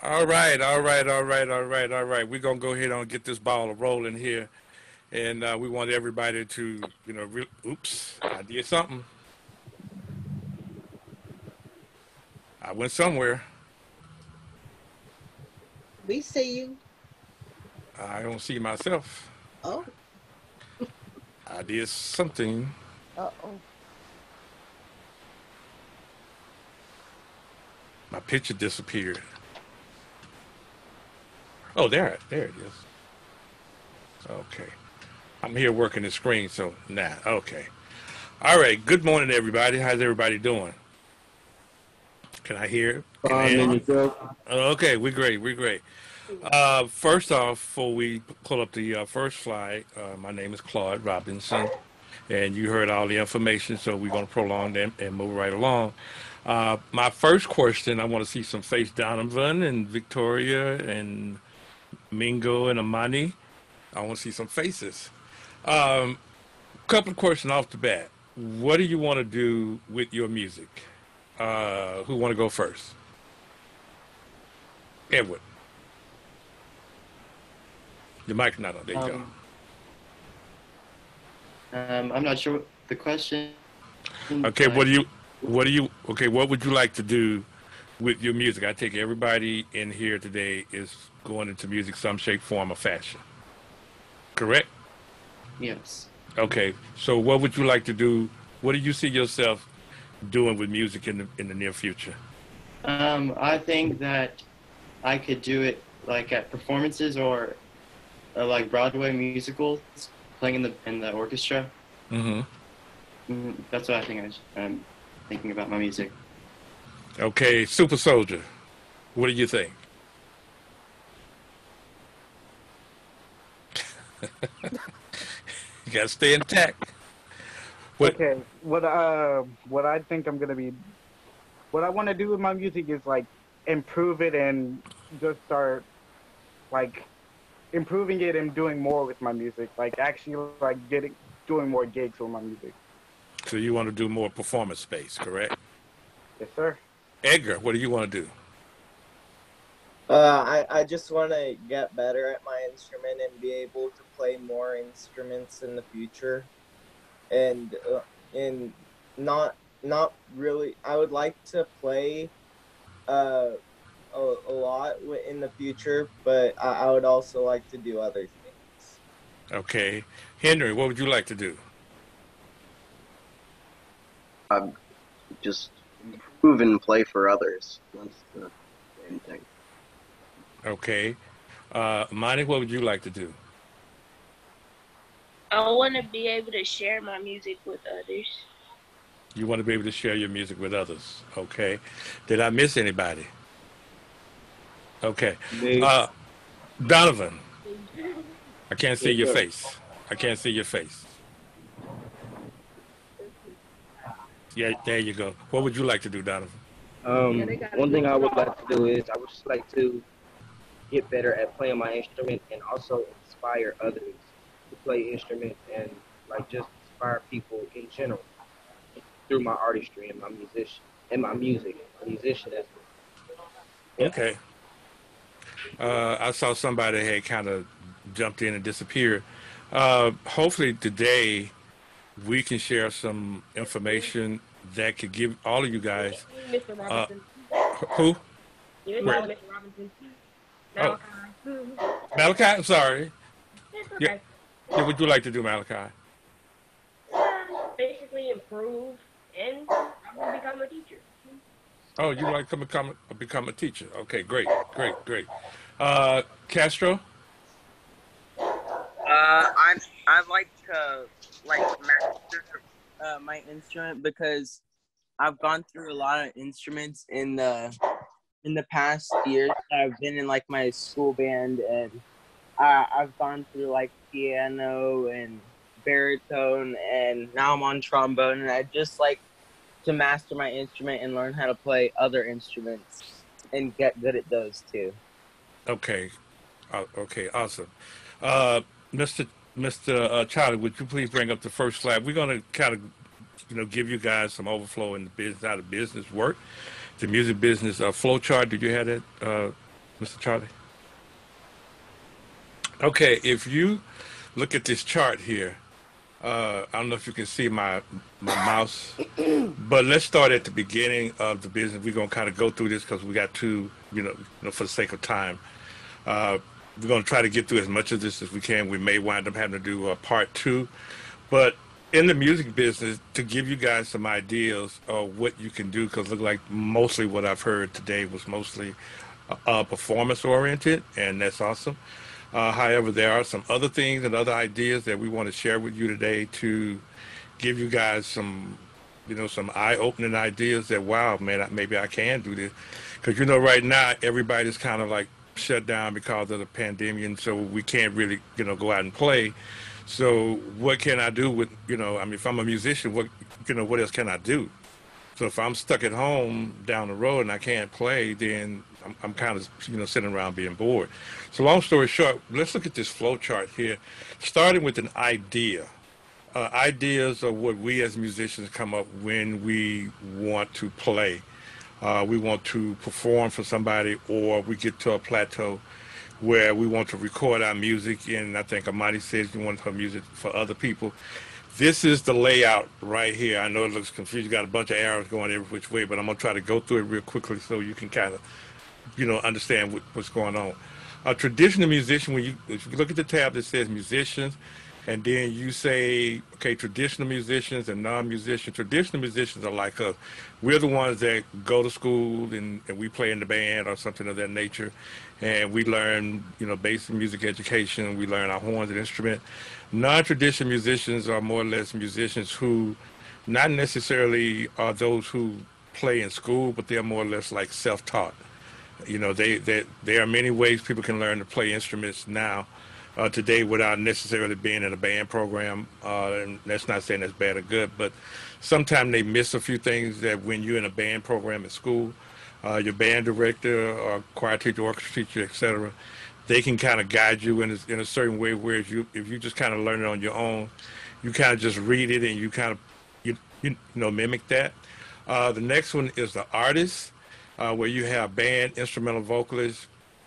All right, all right, all right, all right, all right. We're gonna go ahead and get this ball rolling here, and we want everybody to, oops, I did something. I went somewhere. We see you. I don't see myself. Oh, I did something. oh. My picture disappeared. Oh, there it is. Okay, I'm here working the screen, so nah. Okay. All right. Good morning, everybody. How's everybody doing? Can I hear? Can I Fine, and hear? yourself? Okay, we're great. We're great. First off, before we pull up the first slide, my name is Claude Robinson, and you heard all the information, so we're going to prolong them and move right along. My first question, I want to see some face Donovan and Victoria and Mingo and Amani. I want to see some faces. Couple of questions off the bat. What do you want to do with your music? Who want to go first? Edward. Your mic not on. There you go. I'm not sure what the question. Okay, what would you like to do with your music? I take everybody in here today is going into music some shape, form, or fashion. Correct? Yes. Okay. So what would you like to do? What do you see yourself doing with music in the near future? I think that I could do it like at performances or like Broadway musicals, playing in the orchestra. Mm-hmm. That's what I think I'm thinking about my music. Okay, Super Soldier. What do you think? You gotta stay intact. What? Okay, what I think I'm gonna be, what I want to do with my music is like improve it and just start like improving it and doing more with my music. Like actually like doing more gigs with my music. So you want to do more performance space, correct? Yes, sir. Edgar, what do you want to do? I just want to get better at my instrument and be able to play more instruments in the future, and not really. I would like to play uh, a lot in the future, but I would also like to do other things. Okay, Henry, what would you like to do? Just improve and play for others. That's the main thing. Okay, Monty, what would you like to do? I want to be able to share my music with others. You want to be able to share your music with others. Okay, did I miss anybody? Okay, uh, Donovan, I can't see your face. I can't see your face. Yeah, there you go. What would you like to do, Donovan? One thing I would like to do is I would just like to get better at playing my instrument and also inspire others to play instruments and like just inspire people in general through my artistry and my music, musician as well. Yeah. Okay. I saw somebody had kind of jumped in and disappeared. Hopefully today we can share some information that could give all of you guys. Mr. Robinson. Who? You Where? Mr. Robinson. Oh, Malachi. Malachi. I'm sorry. It's Yeah. okay. Yeah. What would you like to do, Malachi? Basically improve and probably become a teacher. Oh, you like to become a teacher? Okay, great, great, great. Castro. I'd like to like master my instrument because I've gone through a lot of instruments in the past years. I've been in like my school band, and I've gone through like piano and baritone, and now I'm on trombone, and I just like to master my instrument and learn how to play other instruments and get good at those too. Okay. Okay. Awesome. Uh, Mr. Charlie, would you please bring up the first slide? We're going to kind of, give you guys some overflow in the business, how the business work, the music business flow chart. Did you have that, Mr. Charlie? Okay, if you look at this chart here, I don't know if you can see my mouse, but let's start at the beginning of the business. We're gonna kind of go through this because we got to, for the sake of time. Uh, we're gonna try to get through as much of this as we can. We may wind up having to do part two, but in the music business, to give you guys some ideas of what you can do, because look like mostly what I've heard today was mostly performance oriented, and that's awesome. However, there are some other things and other ideas that we want to share with you today to give you guys some, some eye-opening ideas that, wow, man, maybe I can do this. Because, right now, everybody's kind of like shut down because of the pandemic, and so we can't really, go out and play. So what can I do with, if I'm a musician, what else can I do? So if I'm stuck at home down the road and I can't play, then I'm kind of, sitting around being bored. So long story short, let's look at this flow chart here, starting with an idea. Ideas are what we as musicians come up when we want to play. We want to perform for somebody, or we get to a plateau where we want to record our music. And I think Amani says you want her music for other people. This is the layout right here. I know it looks confused. You got a bunch of arrows going every which way, but I'm going to try to go through it real quickly so you can kind of, understand what's going on. A traditional musician, if you look at the tab that says musicians, and then you say, okay, traditional musicians and non-musicians. Traditional musicians are like us. We're the ones that go to school and we play in the band or something of that nature. And we learn, basic music education. We learn our horns and instrument. Non-traditional musicians are more or less musicians who not necessarily are those who play in school, but they're more or less like self-taught. There are many ways people can learn to play instruments now. Today without necessarily being in a band program, and that's not saying that's bad or good, but sometimes they miss a few things that when you're in a band program at school, your band director or choir teacher, orchestra teacher, etc., they can kind of guide you in a certain way, whereas if you just kind of learn it on your own, you kind of just read it and you kind of mimic that. The next one is the artist, where you have band, instrumental vocalists.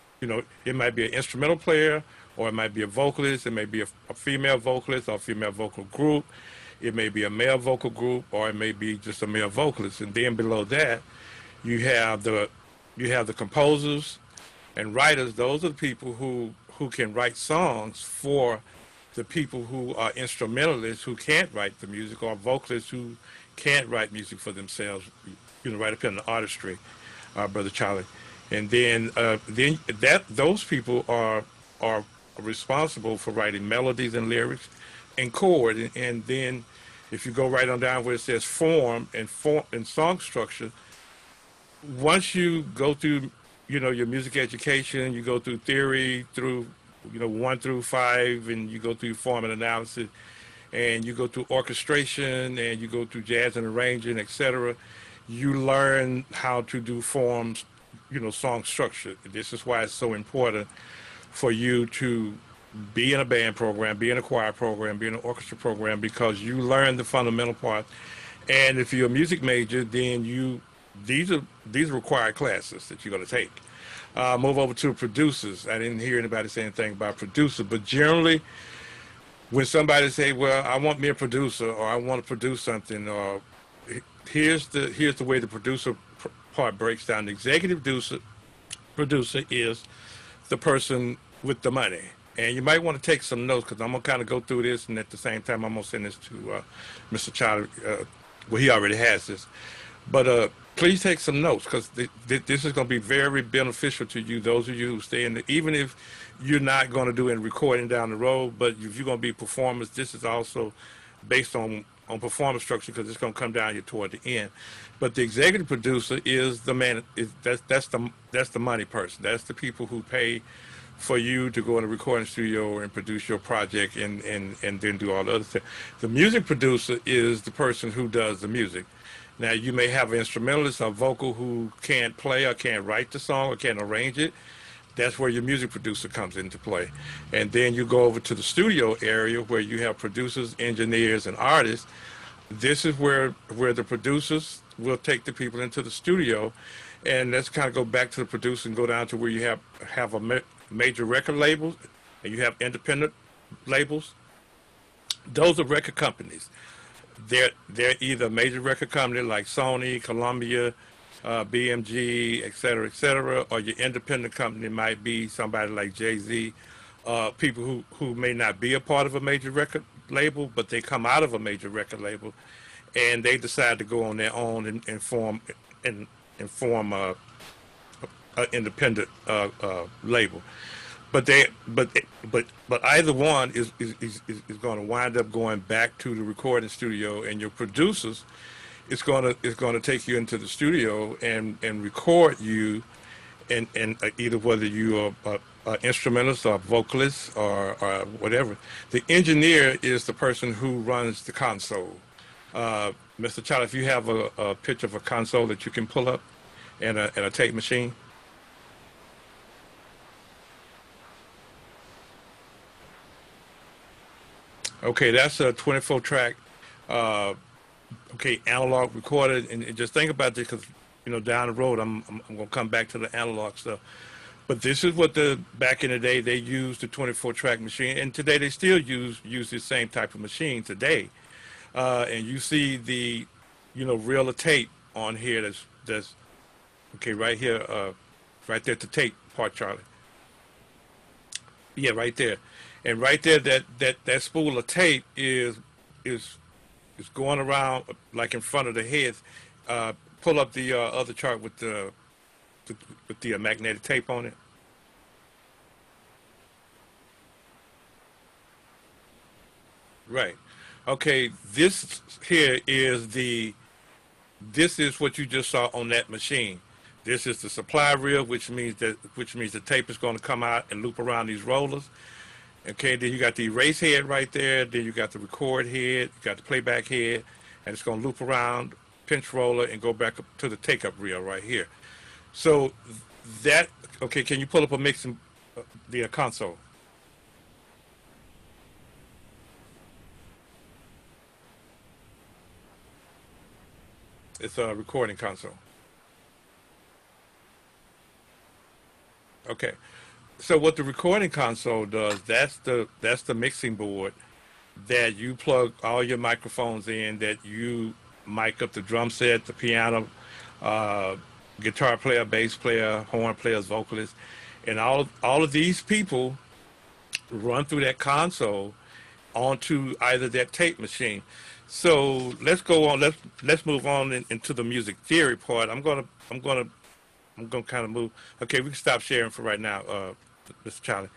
It might be an instrumental player, or it might be a vocalist. It may be a female vocalist or a female vocal group. It may be a male vocal group, or it may be just a male vocalist. And then below that, you have the composers and writers. Those are the people who can write songs for the people who are instrumentalists who can't write the music, or vocalists who can't write music for themselves. Right up in the artistry, Brother Charlie. And then those people are responsible for writing melodies and lyrics and chord. And then if you go right on down where it says form and song structure, once you go through, your music education, you go through theory through, 1 through 5, and you go through form and analysis, and you go through orchestration, and you go through jazz and arranging, etc., you learn how to do forms, song structure. This is why it's so important for you to be in a band program, be in a choir program, be in an orchestra program, because you learn the fundamental parts. And if you're a music major, then these are required classes that you're going to take. Move over to producers. I didn't hear anybody say anything about producer, but generally, when somebody say, "Well, I want me a producer," or "I want to produce something," or here's the way the producer part breaks down. The executive producer is the person with the money. And you might want to take some notes, because I'm going to kind of go through this, and at the same time I'm going to send this to Mr. Charlie. Well, he already has this. But please take some notes, because this is going to be very beneficial to you, those of you who stay in the, even if you're not going to do any recording down the road, but if you're going to be performers, this is also based on performance structure, because it's going to come down here toward the end. But the executive producer is the man. That's the money person. That's the people who pay for you to go in a recording studio and produce your project and then do all the other stuff. The music producer is the person who does the music. Now, you may have an instrumentalist or vocal who can't play or can't write the song or can't arrange it. That's where your music producer comes into play. And then you go over to the studio area where you have producers, engineers, and artists. This is where the producers will take the people into the studio, And let's kind of go back to the producer and go down to where you have major record labels and you have independent labels. Those are record companies. They're either a major record company like Sony, Columbia, BMG, et cetera, or your independent company might be somebody like Jay-Z, people who may not be a part of a major record label, but they come out of a major record label, and they decide to go on their own and form an independent label. But either one is going to wind up going back to the recording studio, and your producers is going to take you into the studio and record you, and either whether you are an instrumentalist or vocalist or whatever. The engineer is the person who runs the console. Mr. Charlie, if you have a picture of a console that you can pull up and a tape machine. Okay, that's a 24 track, analog recorded, and just think about this, because down the road I'm gonna come back to the analog stuff. But this is what back in the day they used, the 24 track machine, and today they still use the same type of machine today. And you see the reel of tape on here. That's okay right here, right there, the tape part, Charlie. Yeah, right there. And right there, that spool of tape is going around like in front of the head. Pull up the other chart with the magnetic tape on it. Right. Okay. This here is this is what you just saw on that machine. This is the supply reel, which means the tape is going to come out and loop around these rollers. Okay, then you got the erase head right there, then you got the record head, you got the playback head, and it's going to loop around, pinch roller, and go back up to the take-up reel right here. So okay, can you pull up a mixing, the console? It's a recording console. Okay. So what the recording console does, that's the mixing board that you plug all your microphones in, that you mic up the drum set, the piano, guitar player, bass player, horn players, vocalists, and all of these people run through that console onto either that tape machine. So let's go on. Let's move on into the music theory part. I'm gonna kind of move. Okay, we can stop sharing for right now, Mr. Charlie.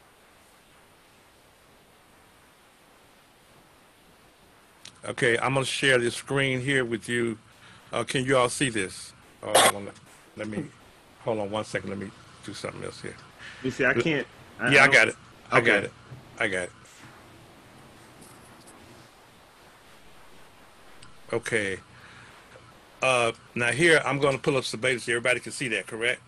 Okay, I'm gonna share this screen here with you. Can you all see this? Let me hold on one second. Let me do something else here. You see, I can't. I got it. I got it. Okay. Now here I'm going to pull up some beta so everybody can see that, correct?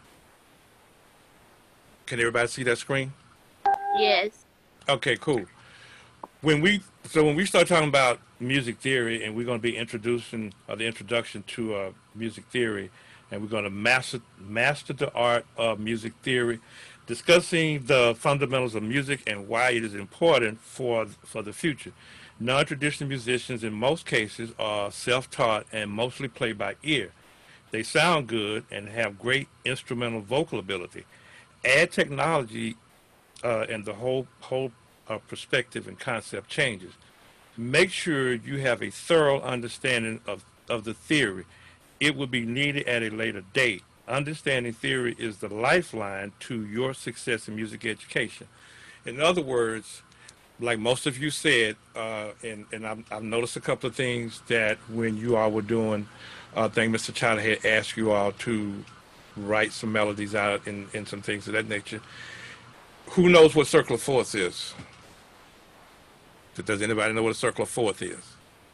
Can everybody see that screen? Yes. Okay, cool. When we start talking about music theory, and we're going to be introducing the introduction to music theory, and we're going to master the art of music theory, discussing the fundamentals of music and why it is important for the future. Non-traditional musicians in most cases are self-taught and mostly play by ear. They sound good and have great instrumental vocal ability. Add technology and the whole perspective and concept changes. Make sure you have a thorough understanding of the theory. It will be needed at a later date. Understanding theory is the lifeline to your success in music education. In other words, like most of you said, and I've noticed a couple of things that when you all were doing, I think Mr. Charlie had asked you all to write some melodies out and some things of that nature. Who knows what circle of fourths is? Does anybody know what a circle of fourth is?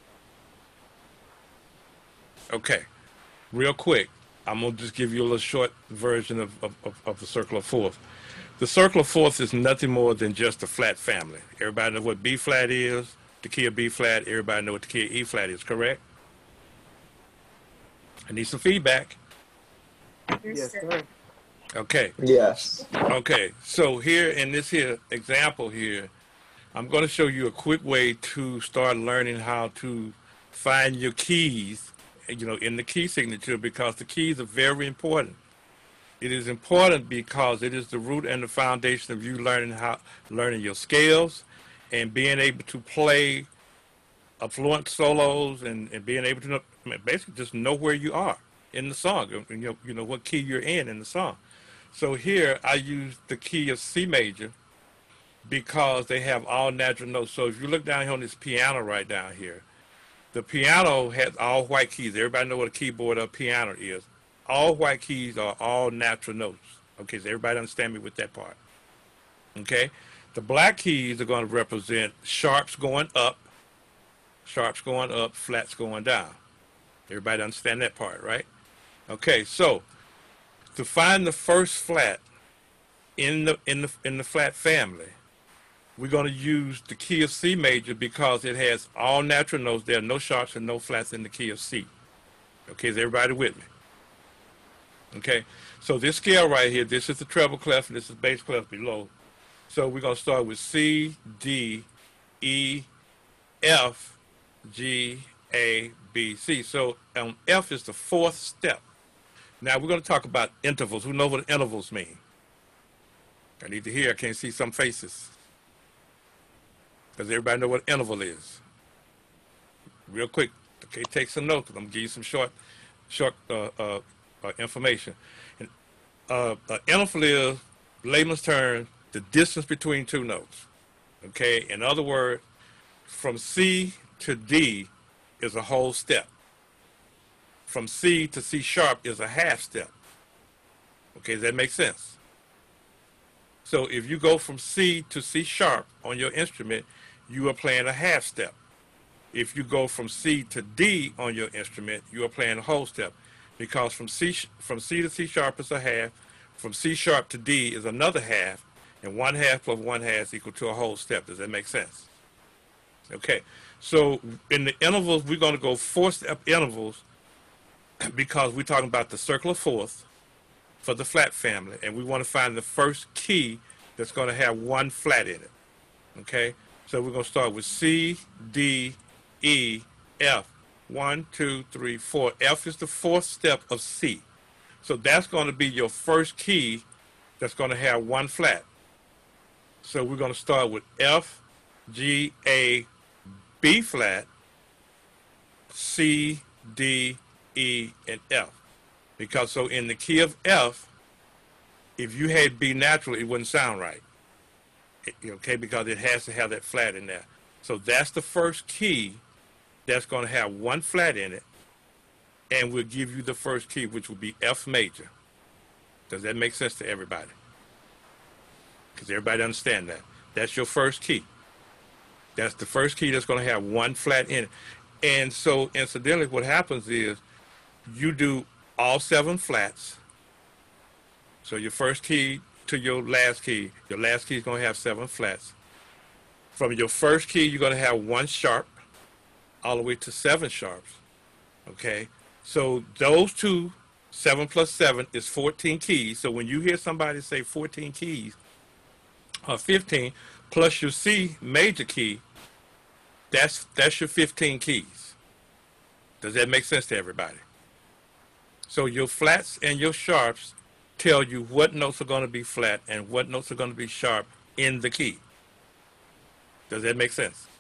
Okay, real quick, I'm going to just give you a little short version of the circle of fourth. The circle of fourths is nothing more than just a flat family. Everybody know what B flat is, the key of B flat. Everybody know what the key of E flat is, correct? I need some feedback. Yes, sir. Okay. Yes. Okay. So here in this here example here, I'm going to show you a quick way to start learning how to find your keys, in the key signature, because the keys are very important. It is important because it is the root and the foundation of you learning your scales and being able to play affluent solos and being able to basically just know where you are in the song, what key you're in the song. So here I use the key of C major because they have all natural notes. So if you look down here on this piano right down here, the piano has all white keys. Everybody know what a keyboard or piano is. All white keys are all natural notes. Okay, so everybody understand me with that part. Okay, the black keys are going to represent sharps going up, flats going down. Everybody understand that part, right? Okay, so to find the first flat in the flat family, we're going to use the key of C major because it has all natural notes. There are no sharps and no flats in the key of C. Okay, is everybody with me? Okay, so this scale right here, this is the treble clef and this is bass clef below. So we're going to start with C, D, E, F, G, A, B, C. So F is the fourth step. Now we're going to talk about intervals. Who knows what intervals mean? I need to hear. I can't see some faces. Does everybody know what interval is? Real quick. Okay, take some notes. I'm going to give you some short information. Interval is, layman's term, the distance between two notes. Okay, in other words, from C to D is a whole step. From C to C sharp is a half step. Okay, does that make sense? So if you go from C to C sharp on your instrument, you are playing a half step. If you go from C to D on your instrument, you are playing a whole step. Because from C to C sharp is a half, from C sharp to D is another half, and 1/2 plus 1/2 is equal to a whole step. Does that make sense? Okay, so in the intervals, we're going to go 4-step intervals because we're talking about the circle of fourth for the flat family, and we want to find the first key that's going to have one flat in it. Okay, so we're going to start with C, D, E, F. 1, 2, 3, 4. F is the fourth step of C. So that's going to be your first key that's going to have one flat. So we're going to start with F, G, A, B flat, C, D, E, and F. Because so in the key of F, if you had B natural, it wouldn't sound right. Okay, because it has to have that flat in there. So that's the first key that's going to have one flat in it, and we'll give you the first key, which will be F major. Does that make sense to everybody? Because everybody understand that. That's your first key. That's the first key that's going to have one flat in it. And so, incidentally, what happens is you do all 7 flats. So your first key to your last key is going to have 7 flats. From your first key, you're going to have 1 sharp, all the way to 7 sharps. Okay, so those two, 7 plus 7 is 14 keys. So when you hear somebody say 14 keys, or 15 plus your C major key, that's your 15 keys. Does that make sense to everybody? So your flats and your sharps tell you what notes are going to be flat and what notes are going to be sharp in the key. Does that make sense?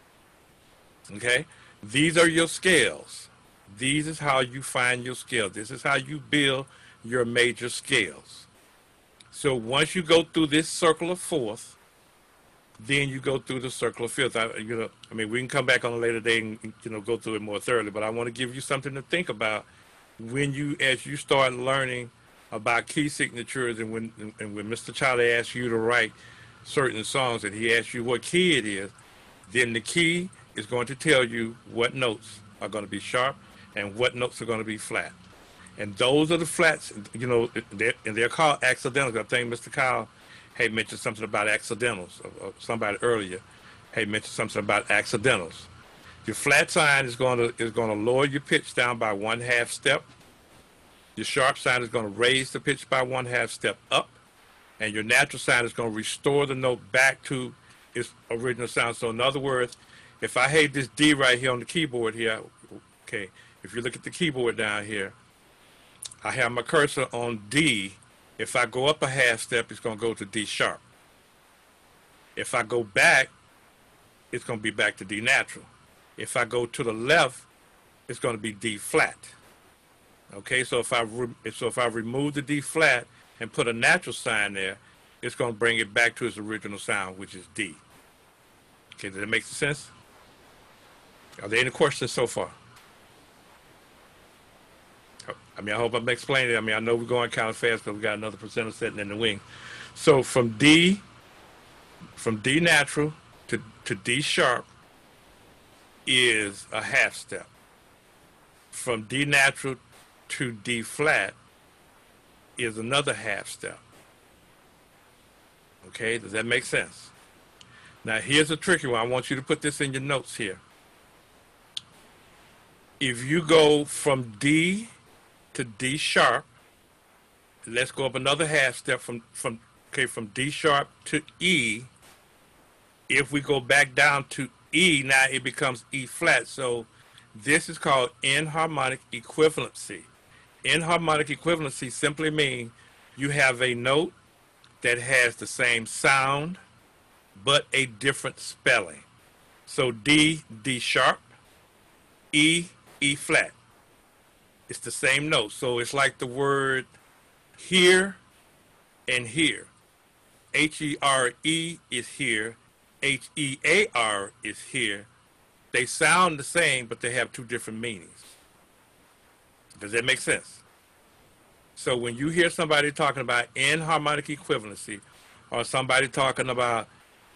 Okay, these are your scales. These is how you find your scale. This is how you build your major scales. So once you go through this circle of fourth, then you go through the circle of fifth. We can come back on a later day and go through it more thoroughly. But I want to give you something to think about as you start learning about key signatures, and when Mr. Charlie asks you to write certain songs and he asks you what key it is, then the key is going to tell you what notes are going to be sharp and what notes are going to be flat. And those are the flats, and they're called accidentals. I think Mr. Kyle had mentioned something about accidentals, or somebody earlier had mentioned something about accidentals. Your flat sign is going to lower your pitch down by 1/2 step. Your sharp sound is going to raise the pitch by 1/2 step up, and your natural sound is going to restore the note back to its original sound. So in other words, if I hit this D right here on the keyboard here, okay, if you look at the keyboard down here, I have my cursor on D. If I go up a 1/2 step, it's going to go to D sharp. If I go back, it's going to be back to D natural. If I go to the left, it's going to be D flat. Okay, so if I remove the D flat and put a natural sign there, it's going to bring it back to its original sound, which is D. Okay, does that make sense? Are there any questions so far? I mean, I hope I'm explaining it. I mean, I know we're going kind of fast, but we got another presenter sitting in the wing. So from D natural to D sharp is a 1/2 step. From D natural to D flat is another 1/2 step. Okay, does that make sense? Now here's a tricky one. I want you to put this in your notes here. If you go from D to D sharp, let's go up another 1/2 step from D sharp to E. If we go back down to E, now it becomes E flat. So this is called enharmonic equivalency. Enharmonic equivalency simply means you have a note that has the same sound but a different spelling. So D, D sharp, E, E flat. It's the same note. So it's like the word here and here. H-E-R-E is here. H-E-A-R is here. They sound the same, but they have two different meanings. Does that make sense? So when you hear somebody talking about enharmonic equivalency, or somebody talking about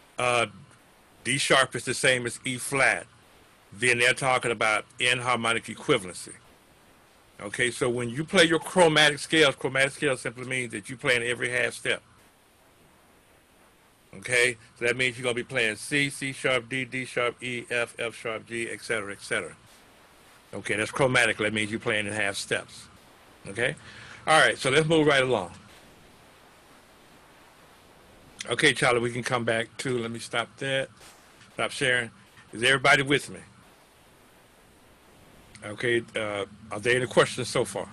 D sharp is the same as E flat, then they're talking about enharmonic equivalency. Okay, so when you play your chromatic scales simply means that you play in every 1/2 step. Okay, so that means you're going to be playing C, C sharp, D, D sharp, E, F, F sharp, G, etc., etc. Okay, that's chromatic. That means you're playing in 1/2 steps. Okay, all right, so let's move right along. Okay, Charlie, we can come back to, let me stop that. Stop sharing. Is everybody with me? Okay, are there any questions so far?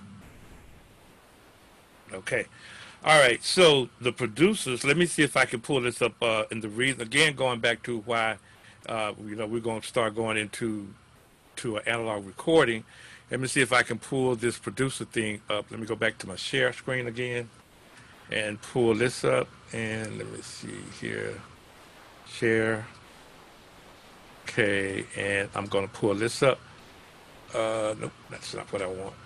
Okay. All right, so the producers, let me see if I can pull this up in the reason, again, going back to why, we're going to start going into an analog recording. Let me see if I can pull this producer thing up. Let me go back to my share screen again and pull this up. And let me see here, share. Okay, and I'm going to pull this up. Nope, that's not what I want.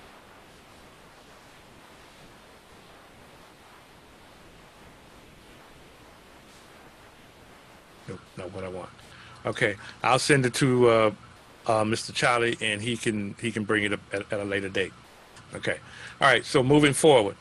Nope, not what I want. Okay, I'll send it to Mr. Charlie, and he can bring it up at a later date. Okay, all right. So moving forward,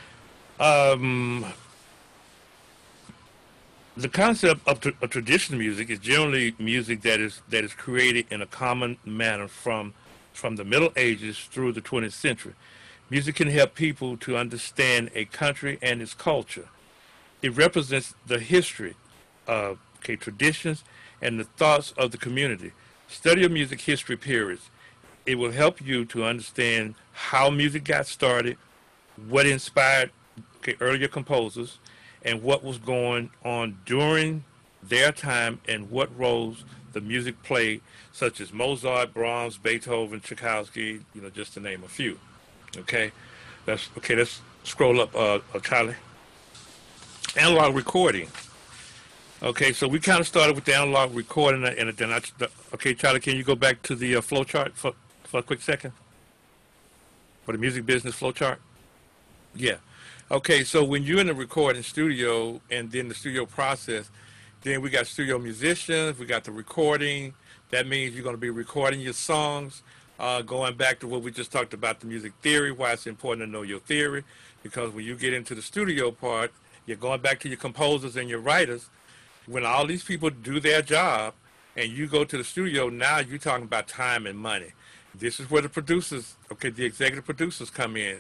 the concept of traditional music is generally music that is created in a common manner from the Middle Ages through the 20th century. Music can help people to understand a country and its culture. It represents the history of traditions and the thoughts of the community. Study of music history periods. It will help you to understand how music got started, what inspired earlier composers, and what was going on during their time and what roles the music played, such as Mozart, Brahms, Beethoven, Tchaikovsky, just to name a few. Okay, let's scroll up, Charlie. Analog recording. Okay, so we kind of started with the analog recording, and then okay, Charlie, can you go back to the flow chart for a quick second? For the music business flow chart? Yeah. Okay, so when you're in the recording studio and then the studio process, then we got studio musicians, we got the recording. That means you're going to be recording your songs, going back to what we just talked about, the music theory, why it's important to know your theory, because when you get into the studio part, you're going back to your composers and your writers. When all these people do their job and you go to the studio, now you're talking about time and money. This is where the producers, the executive producers come in.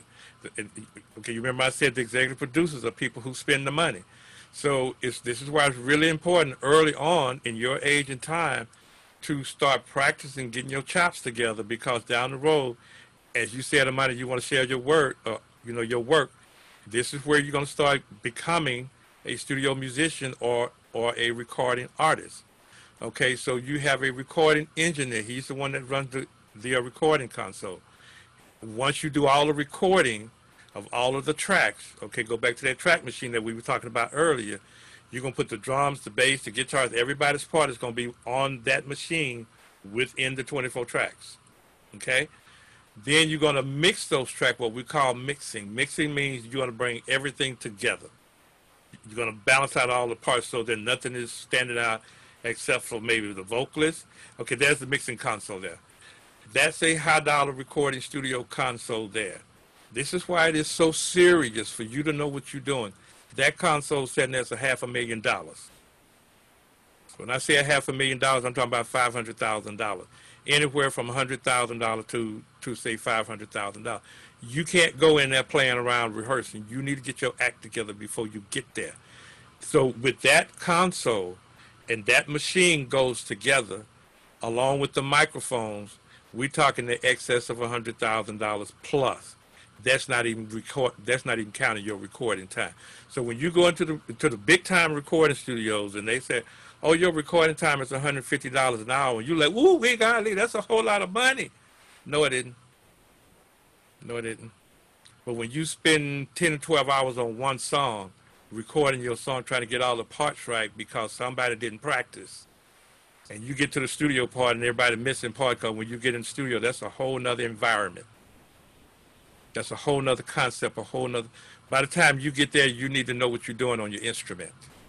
Okay, you remember I said the executive producers are people who spend the money. So this is why it's really important early on in your age and time to start practicing getting your chops together, because down the road, as you said, the money you want to share your work, your work. This is where you're going to start becoming a studio musician or a recording artist. Okay, so you have a recording engineer. He's the one that runs the recording console. Once you do all the recording of all of the tracks, okay, go back to that track machine that we were talking about earlier. You're going to put the drums, the bass, the guitars, everybody's part is going to be on that machine within the 24 tracks. Okay? Then you're going to mix those tracks, what we call mixing. Mixing means you're going to bring everything together. You're going to balance out all the parts so that nothing is standing out except for maybe the vocalist. Okay, there's the mixing console there. That's a high-dollar recording studio console there. This is why it is so serious for you to know what you're doing. That console setting there's $500,000. When I say $500,000, I'm talking about $500,000. Anywhere from $100,000 to say $500,000. You can't go in there playing around rehearsing. You need to get your act together before you get there. So with that console and that machine goes together, along with the microphones, we're talking the excess of $100,000 plus. That's not even counting your recording time. So when you go into the big time recording studios and they say, "Oh, your recording time is $150 an hour," and you're like, "Ooh, we golly, that's a whole lot of money." No, it isn't. No, it isn't. But when you spend 10 or 12 hours on one song, recording your song, trying to get all the parts right because somebody didn't practice, and you get to the studio part and everybody missing part, because when you get in the studio, that's a whole nother environment. That's a whole nother concept, a whole nother. By the time you get there, you need to know what you're doing on your instrument,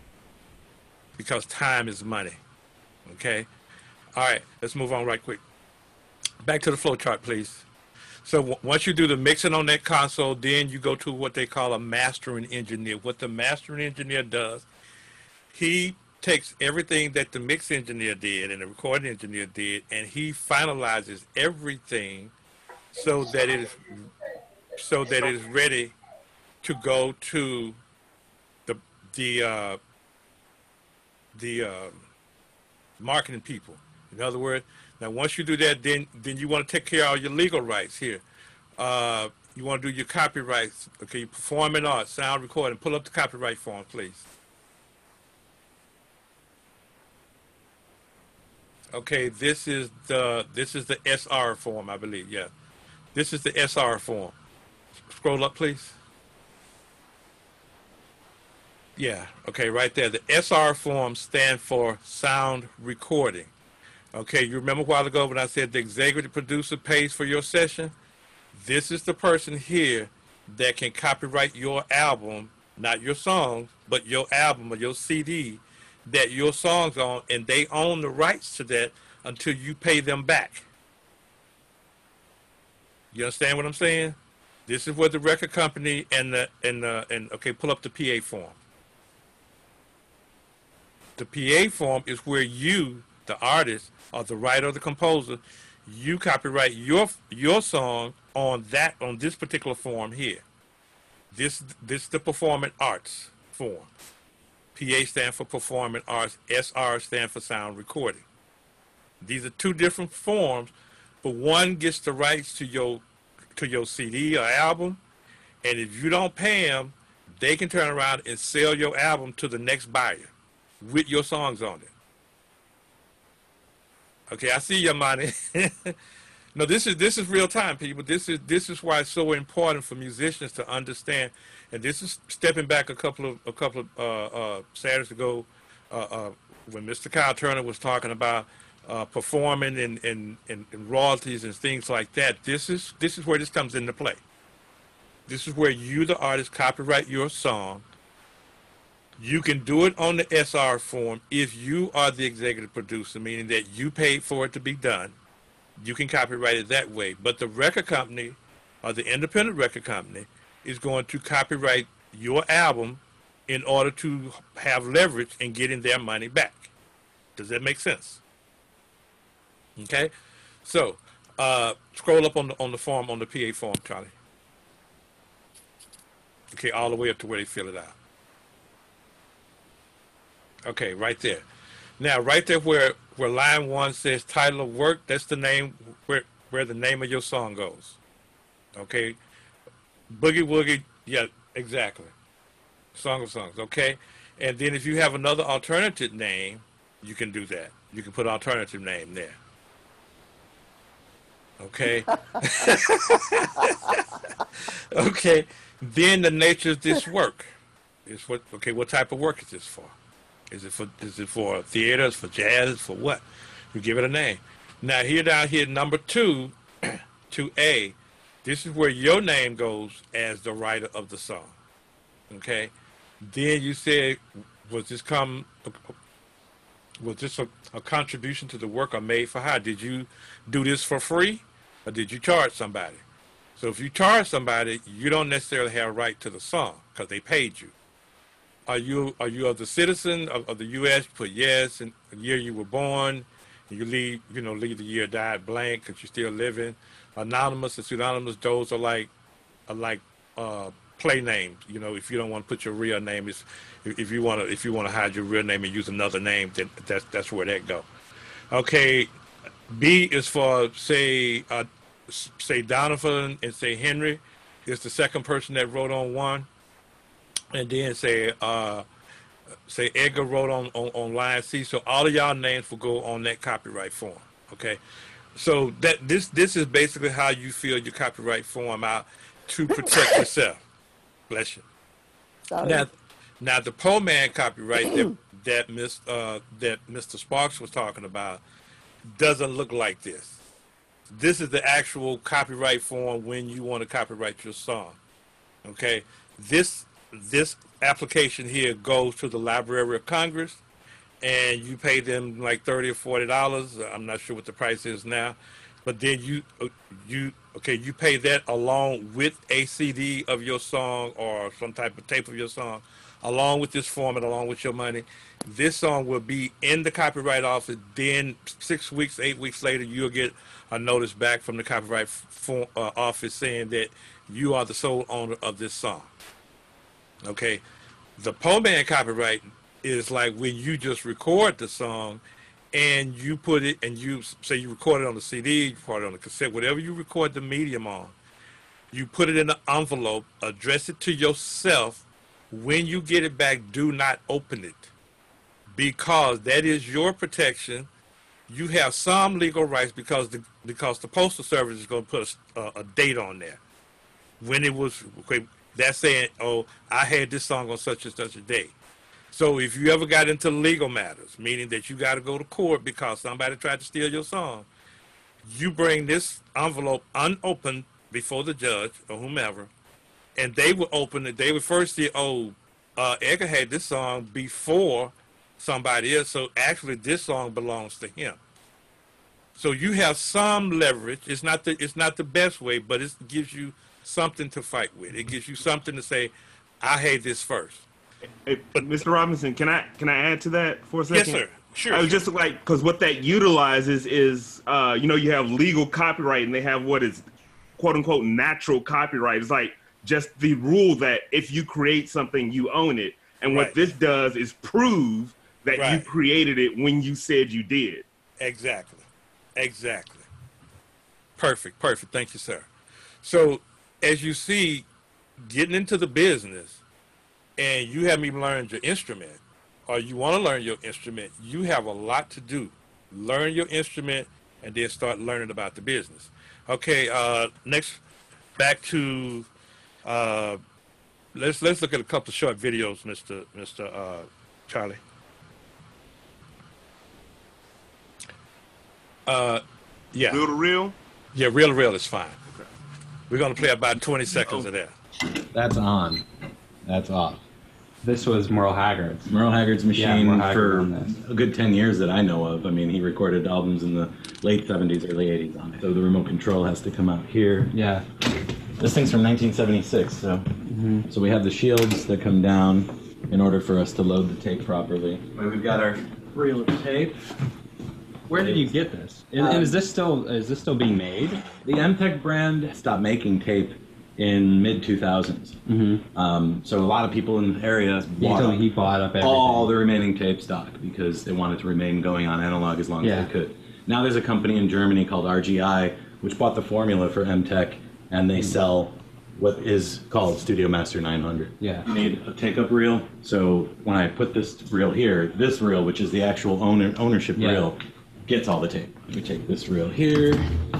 because time is money. Okay? All right, let's move on right quick. Back to the flow chart, please. So once you do the mixing on that console, then you go to what they call a mastering engineer. What the mastering engineer does, he takes everything that the mix engineer did and the recording engineer did, and he finalizes everything so that it is ready to go to the marketing people. In other words, now once you do that, then you want to take care of all your legal rights here. You want to do your copyrights, okay, performing arts, sound recording. Pull up the copyright form, please. Okay, this is the SR form, I believe. Yeah, this is the SR form. Scroll up, please. Yeah, okay, right there. The SR form stands for sound recording. Okay, you remember a while ago when I said the executive producer pays for your session? This is the person here that can copyright your album, not your songs, but your album or your CD that your song's on, and they own the rights to that until you pay them back. You understand what I'm saying? This is where the record company and okay, pull up the PA form. The PA form is where you, the artist or the writer or the composer, you copyright your song on this particular form here. This is the performing arts form. PA stands for performing arts. SR stands for sound recording. These are two different forms, but one gets the rights to your CD or album, and if you don't pay them, they can turn around and sell your album to the next buyer with your songs on it. Okay, I see your money. No, this is real time, people. This is why it's so important for musicians to understand. And this is stepping back a couple of Saturdays ago when Mr. Kyle Turner was talking about performing and royalties and things like that. This is where this comes into play. This is where you, the artist, copyright your song. You can do it on the SR form if you are the executive producer, meaning that you paid for it to be done. You can copyright it that way. But the record company or the independent record company is going to copyright your album in order to have leverage in getting their money back. Does that make sense? Okay? So, scroll up on the form, on the PA form, Charlie. Okay, all the way up to where they fill it out. Okay, right there. Now, right there where line 1 says title of work, that's the name where the name of your song goes. Okay, Boogie Woogie, yeah, exactly. Song of Songs, okay? And then if you have another alternative name, you can do that. You can put alternative name there. Okay? Okay. Then the nature of this work is what type of work is this for? Is it for theater, is it for jazz, for what? You give it a name. Now down here, number 2, 2A, this is where your name goes as the writer of the song. Okay? Then you said, was this a contribution to the work or made for hire? Did you do this for free or did you charge somebody? So if you charge somebody, you don't necessarily have a right to the song because they paid you. Are you of the citizen of the U.S.? Put yes, and the year you were born. And you leave the year died blank because you're still living. Anonymous and pseudonymous, those are like play names. If you don't want to put your real name, if you want to hide your real name and use another name, then that's where that go. Okay, B is for say Donovan and say Henry is the second person that wrote on one, and then say Edgar wrote on line C. So all of y'all names will go on that copyright form. Okay, so this is basically how you fill your copyright form out to protect yourself. Bless you. Sorry. Now the Poe Man copyright that Mr. Sparks was talking about doesn't look like this. This is the actual copyright form when you want to copyright your song. Okay, this application here goes to the Library of Congress, and you pay them like $30 or $40. I'm not sure what the price is now, but then you pay that along with a CD of your song or some type of tape of your song, along with this form and along with your money. This song will be in the copyright office. Then 6 weeks, 8 weeks later, you'll get a notice back from the copyright office saying that you are the sole owner of this song. Okay, the Poe Man copyright is like when you just record the song and you put it, and you say you record it on the CD, you record it on the cassette, whatever you record the medium on, you put it in an envelope, address it to yourself. When you get it back, do not open it, because that is your protection. You have some legal rights because the Postal Service is going to put a date on there. When it was, that's saying, oh, I had this song on such and such a date. So if you ever got into legal matters, meaning that you got to go to court because somebody tried to steal your song, you bring this envelope unopened before the judge or whomever, and they will open it. They would first say, oh, Edgar had this song before somebody else, so actually this song belongs to him. So you have some leverage. It's not the best way, but it gives you something to fight with. It gives you something to say, I had this first. Hey, Mr. Robinson, can I add to that for a second? Yes, sir. Sure. I was just like, because what that utilizes is, you have legal copyright, and they have what is quote unquote natural copyright. It's like just the rule that if you create something, you own it. And what this does is prove that you created it when you said you did. Exactly. Perfect. Thank you, sir. So as you see, getting into the business, and you haven't even learned your instrument, or you want to learn your instrument, you have a lot to do. Learn your instrument and then start learning about the business. Okay, next, back to, let's look at a couple of short videos, Mr. Charlie. Yeah. Reel to reel? Yeah, reel to reel is fine. Okay. We're going to play about 20 seconds of that. That's on. That's off. This was Merle Haggard's. Merle Haggard's machine for Haggard a good 10 years that I know of. I mean, he recorded albums in the late 70s, early 80s on it. So the remote control has to come out here. Yeah. This thing's from 1976, so so we have the shields that come down in order for us to load the tape properly. We've got our reel of tape. Where did you get this? And is this still being made? The MTech brand stopped making tape in mid 2000s. So a lot of people in the area He bought up everything. all the remaining tape stock because they wanted to remain going on analog as long as they could. Now there's a company in Germany called RGI which bought the formula for MTech, and they sell what is called Studio Master 900. Yeah. You need a take-up reel. So when I put this reel here, this reel, which is the actual ownership reel, gets all the tape. Let me take this reel here.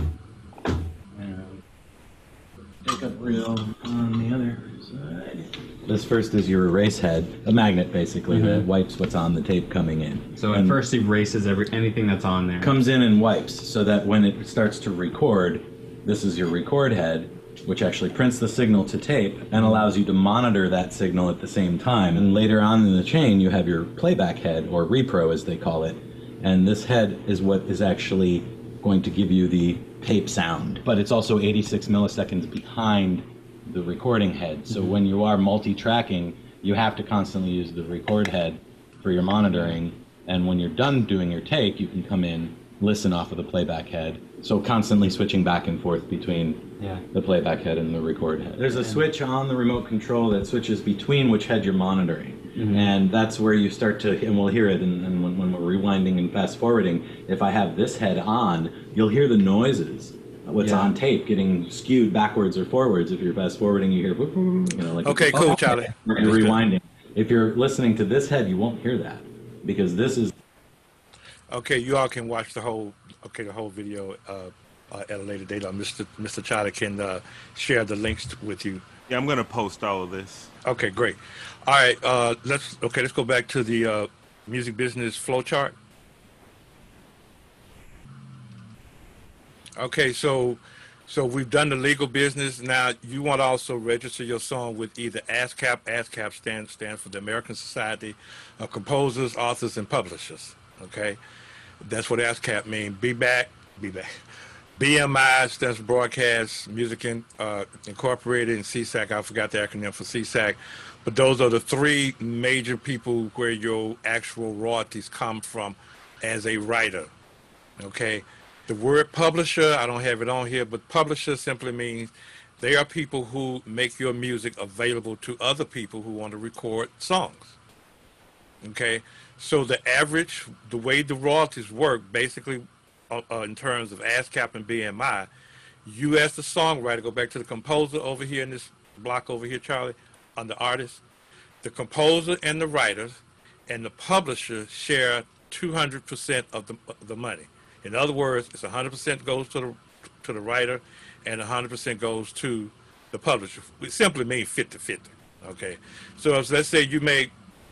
Take-up reel on the other side. This first is your erase head, a magnet basically that wipes what's on the tape coming in. So it first erases anything that's on there. Comes in and wipes so that when it starts to record, this is your record head, which actually prints the signal to tape and allows you to monitor that signal at the same time. And later on in the chain, you have your playback head, or repro as they call it. And this head is what is actually going to give you the tape sound. But it's also 86 milliseconds behind the recording head. So when you are multi-tracking, you have to constantly use the record head for your monitoring. And when you're done doing your take, you can come in, listen off of the playback head. So constantly switching back and forth between the playback head and the record head. There's a switch on the remote control that switches between which head you're monitoring. And that's where you start to, and we'll hear it and when we're rewinding and fast forwarding, if I have this head on, you'll hear the noises. What's on tape getting skewed backwards or forwards. If you're fast forwarding, you hear, like. Okay, cool, Charlie. You're rewinding. If you're listening to this head, you won't hear that because this is. Okay, you all can watch the whole video at a later date. Mr. Charlie can share the links with you. Yeah, I'm gonna post all of this. Okay, great. All right, let's go back to the music business flowchart. Okay, so we've done the legal business. Now you want to also register your song with either ASCAP. ASCAP stands for the American Society of Composers, Authors, and Publishers. Okay, that's what ASCAP means. Be back. BMI stands for Broadcast Music Incorporated, and CSAC. I forgot the acronym for CSAC, but those are the three major people where your actual royalties come from as a writer. Okay. The word publisher, I don't have it on here, but publisher simply means they are people who make your music available to other people who want to record songs. Okay, so the way the royalties work, basically in terms of ASCAP and BMI, you as the songwriter, go back to the composer over here in this block over here, Charlie, on the artist, the composer and the writers and the publisher share 200% of the money. In other words, it's 100% goes to the writer, and 100% goes to the publisher. We simply mean 50-50. Okay, so let's say you make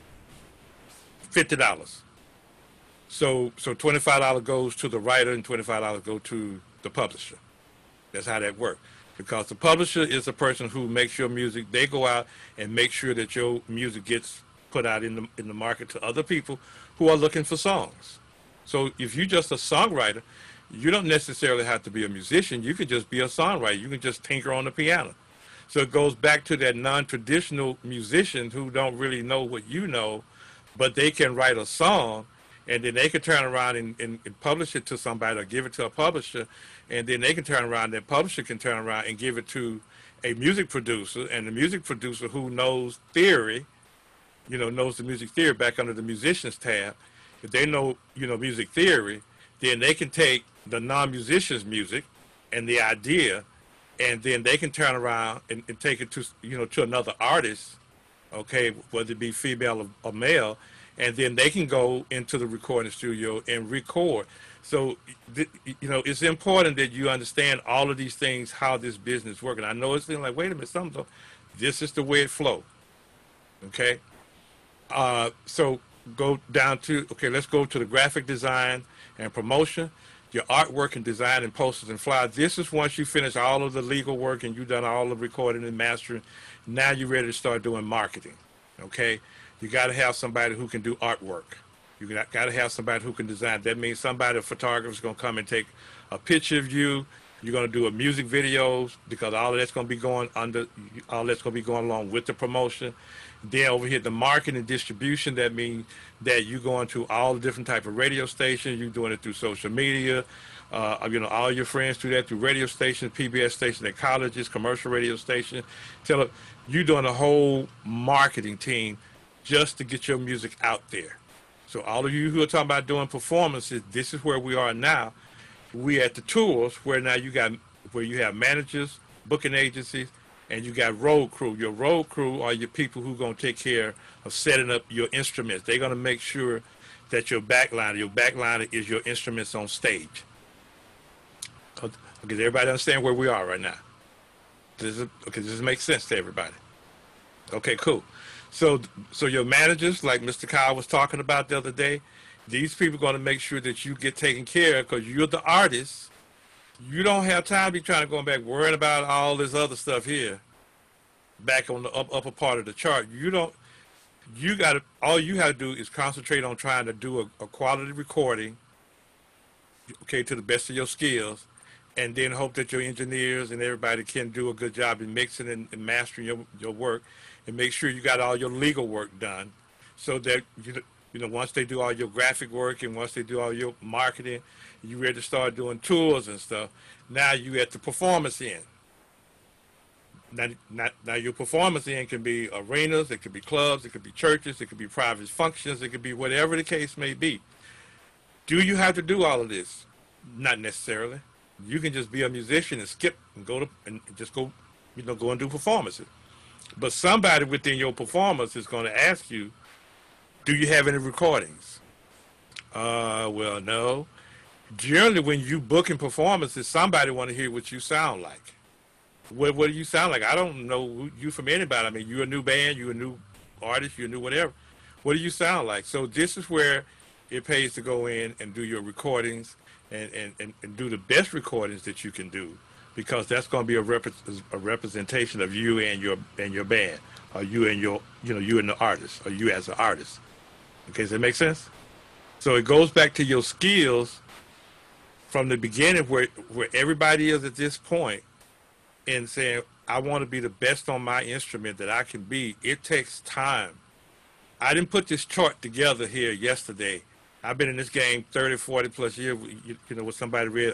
$50. So $25 goes to the writer, and $25 go to the publisher. That's how that works. Because the publisher is the person who makes your music. They go out and make sure that your music gets put out in the market to other people who are looking for songs. So if you're just a songwriter, you don't necessarily have to be a musician. You could just be a songwriter. You can just tinker on the piano. So it goes back to that non-traditional musician who don't really know what you know, but they can write a song, and then they can turn around and publish it to somebody or give it to a publisher, and then they can turn around, that publisher can turn around and give it to a music producer, and the music producer who knows theory, knows the music theory back under the musicians tab. If they know, music theory, then they can take the non-musician's music and the idea, and then they can turn around and take it to, to another artist, okay, whether it be female or male, and then they can go into the recording studio and record. So, it's important that you understand all of these things, how this business works. And I know it's like, wait a minute, this is the way it flows, okay? So go down to, let's go to the graphic design and promotion, your artwork and design and posters and flyers. This is once you finish all of the legal work and you've done all the recording and mastering, now you're ready to start doing marketing, okay? You got to have somebody who can do artwork. You got to have somebody who can design. That means somebody, a photographer, is going to come and take a picture of you. You're going to do a music videos, because all of that's going to be going along with the promotion. Then over here, the marketing and distribution, that means that you're going to all the different type of radio stations. You're doing it through social media, You know, all your friends do that through radio stations, PBS stations, at colleges, commercial radio stations. Tell them you're doing a whole marketing team just to get your music out there. So all of you who are talking about doing performances, this is where we are now. We at the tours where now you have managers, booking agencies, and you got road crew. Your road crew are your people who are going to take care of setting up your instruments. They're going to make sure that your backliner is your instruments on stage. Okay, does everybody understand where we are right now? Does this make sense to everybody? Okay, cool. So your managers, like Mr. Kyle was talking about the other day, these people are going to make sure that you get taken care of because you're the artist. You don't have time to be trying to go back worrying about all this other stuff here, back on the upper part of the chart. All you have to do is concentrate on trying to do a quality recording, okay, to the best of your skills, and then hope that your engineers and everybody can do a good job in mixing and mastering your work, and make sure you got all your legal work done, so that you know once they do all your graphic work and once they do all your marketing, you ready to start doing tours and stuff. Now you at the performance end. Now your performance end can be arenas, it could be clubs, it could be churches, it could be private functions, it could be whatever the case may be. Do you have to do all of this? Not necessarily. You can just be a musician and skip and go and do performances. But somebody within your performance is going to ask you, do you have any recordings? Well, no. Generally, when you booking performances, somebody want to hear what you sound like. What do you sound like? I don't know you from anybody. I mean, you're a new band, you're a new artist, you're a new whatever. What do you sound like? So this is where it pays to go in and do your recordings and do the best recordings that you can do, because that's going to be a representation of you and your band, or you and you and the artist, or you as an artist. Okay, does that make sense? So it goes back to your skills from the beginning, where everybody is at this point, and saying, I want to be the best on my instrument that I can be. It takes time. I didn't put this chart together here yesterday. I've been in this game 30, 40 plus years. You know, what somebody read,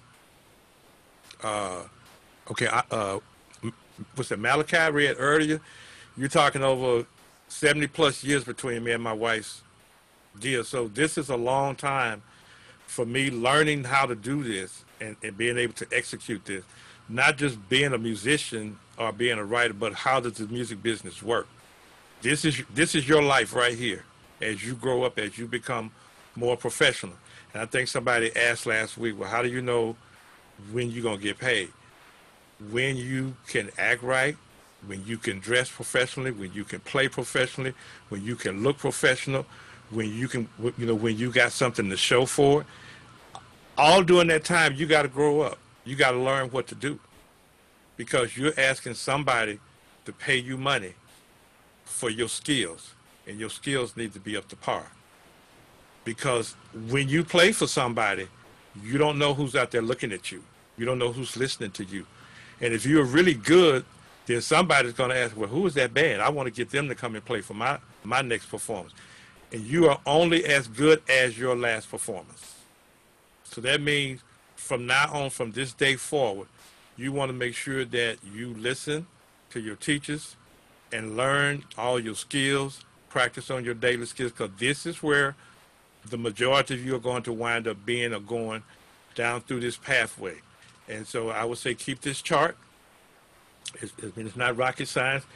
what's that, Malachi read earlier? You're talking over 70 plus years between me and my wife's deal. So this is a long time for me learning how to do this and being able to execute this. Not just being a musician or being a writer, but how does the music business work? This is your life right here as you grow up, as you become more professional. And I think somebody asked last week, well, how do you know when you're going to get paid? When you can act right, when you can dress professionally, when you can play professionally, when you can look professional, when you can, when you got something to show for it. All during that time, you got to grow up. You got to learn what to do, because you're asking somebody to pay you money for your skills, and your skills need to be up to par. Because when you play for somebody, you don't know who's out there looking at you. You don't know who's listening to you. And if you're really good, then somebody's going to ask, well, who is that band? I want to get them to come and play for my next performance. And you are only as good as your last performance. So that means from now on, from this day forward, you want to make sure that you listen to your teachers and learn all your skills, practice on your daily skills, because this is where the majority of you are going to wind up being or going down through this pathway. And so I would say keep this chart. It's not rocket science.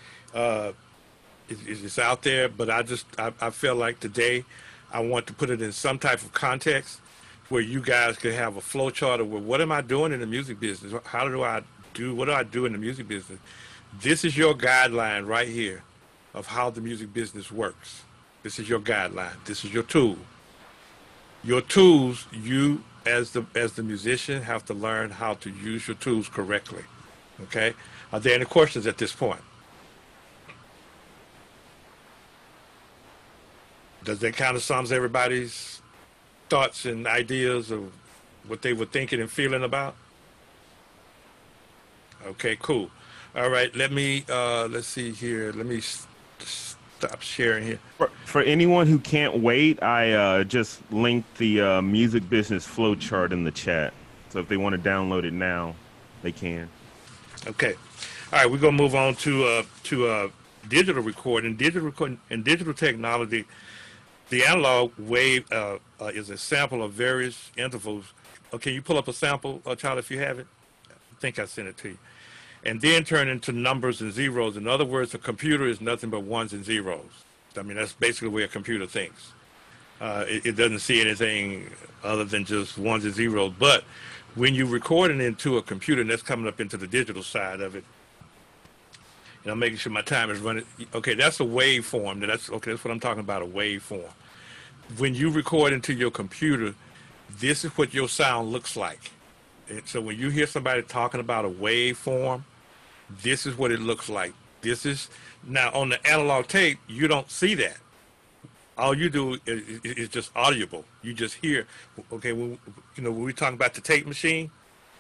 It's out there, but I feel like today I want to put it in some type of context where you guys can have a flow chart of, well, what am I doing in the music business? What do I do in the music business? This is your guideline right here of how the music business works. This is your guideline. This is your tool. Your tools, you as the musician have to learn how to use your tools correctly. Okay? Are there any questions at this point? Does that kind of sums everybody's thoughts and ideas of what they were thinking and feeling about? Okay, cool. All right, let me, let's see here. Let me stop sharing here. For anyone who can't wait, I just linked the music business flow chart in the chat. So if they want to download it now, they can. Okay. All right, we're gonna move on to digital recording. Digital recording and digital technology. The analog wave is a sample of various intervals. Okay, you pull up a sample, Charlie, if you have it. I think I sent it to you. And then turn into numbers and zeros. In other words, a computer is nothing but ones and zeros. I mean, that's basically the way a computer thinks. It doesn't see anything other than just ones and zeros. But when you record it into a computer, and that's coming up into the digital side of it, and I'm making sure my time is running. Okay, that's a waveform. That's what I'm talking about, a waveform. When you record into your computer, this is what your sound looks like. And so when you hear somebody talking about a waveform, this is what it looks like. This is, now on the analog tape, you don't see that. All you do is just audible. You just hear. Okay, when we're talking about the tape machine,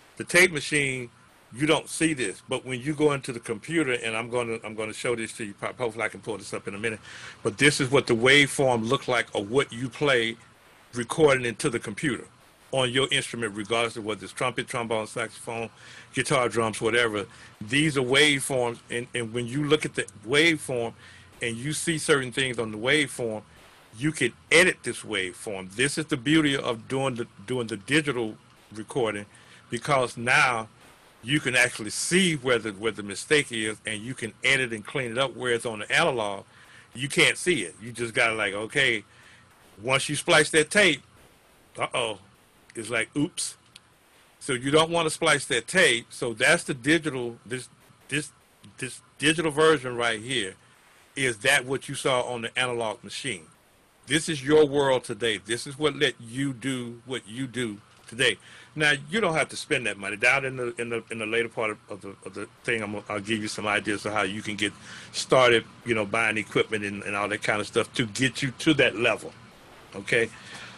you don't see this. But when you go into the computer, and I'm going to show this to you. Hopefully, I can pull this up in a minute. But this is what the waveform looks like, or what you play, recording into the computer on your instrument, regardless of whether it's trumpet, trombone, saxophone, guitar, drums, whatever. These are waveforms, and when you look at the waveform, and you see certain things on the waveform, you can edit this waveform. This is the beauty of doing the digital recording, because now you can actually see where the mistake is, and you can edit and clean it up. Whereas on the analog, you can't see it. You just gotta, like, okay, once you splice that tape, it's like, oops. So you don't want to splice that tape. So that's the digital. This digital version right here is that what you saw on the analog machine. This is your world today. This is what let you do what you do today. Now, you don't have to spend that money. Down in the later part of the thing, I'll give you some ideas of how you can get started, buying equipment and all that kind of stuff to get you to that level. Okay.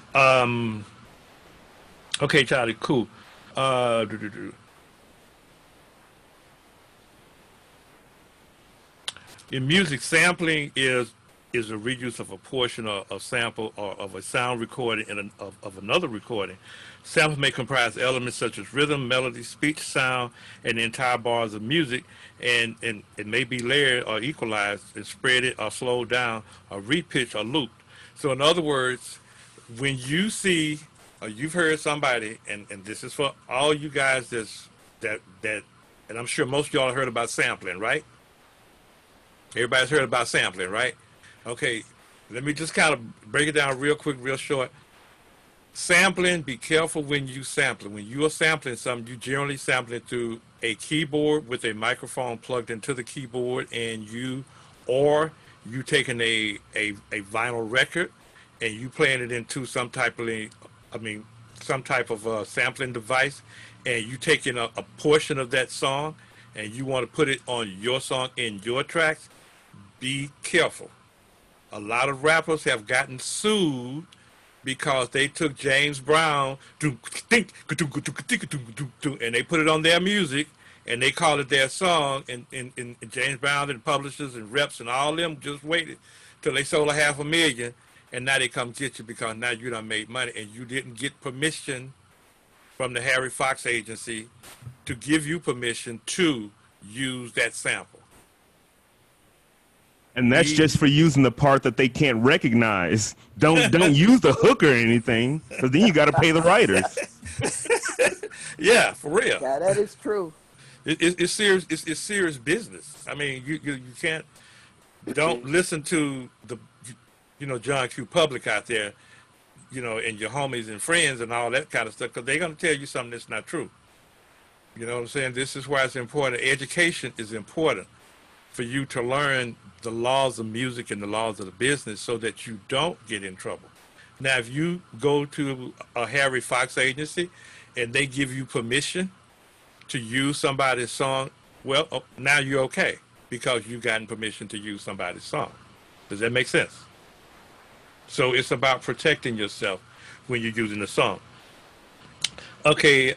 Okay, Charlie, cool. In music, sampling is a reuse of a portion of a sample or of a sound recording of another recording. Samples may comprise elements such as rhythm, melody, speech, sound, and the entire bars of music, and it may be layered or equalized and spread it or slowed down or repitched or looped. So in other words, when you see or you've heard somebody, and this is for all you guys that and I'm sure most of y'all have heard about sampling, right? Everybody's heard about sampling, right? Okay, let me just kind of break it down real quick, real short. Sampling, be careful when you sample. When you are sampling something, you generally sample it through a keyboard with a microphone plugged into the keyboard, and you taking a vinyl record and you playing it into some type of sampling device, and you taking a portion of that song and you want to put it on your song in your tracks. Be careful. A lot of rappers have gotten sued because they took James Brown and they put it on their music and they called it their song, and James Brown and publishers and reps and all them just waited till they sold $500,000, and now they come get you because now you done made money and you didn't get permission from the Harry Fox agency to give you permission to use that sample. And that's just for using the part that they can't recognize. Don't use the hook or anything, because then you got to pay the writers. Yeah, for real. Yeah, that is true. It's serious. It's serious business. I mean, you can't. Don't listen to the, John Q. Public out there, and your homies and friends and all that kind of stuff, because they're gonna tell you something that's not true. You know what I'm saying? This is why it's important. Education is important for you to learn the laws of music and the laws of the business so that you don't get in trouble. Now, if you go to a Harry Fox agency and they give you permission to use somebody's song, well, now you're okay because you've gotten permission to use somebody's song. Does that make sense? So it's about protecting yourself when you're using the song. Okay,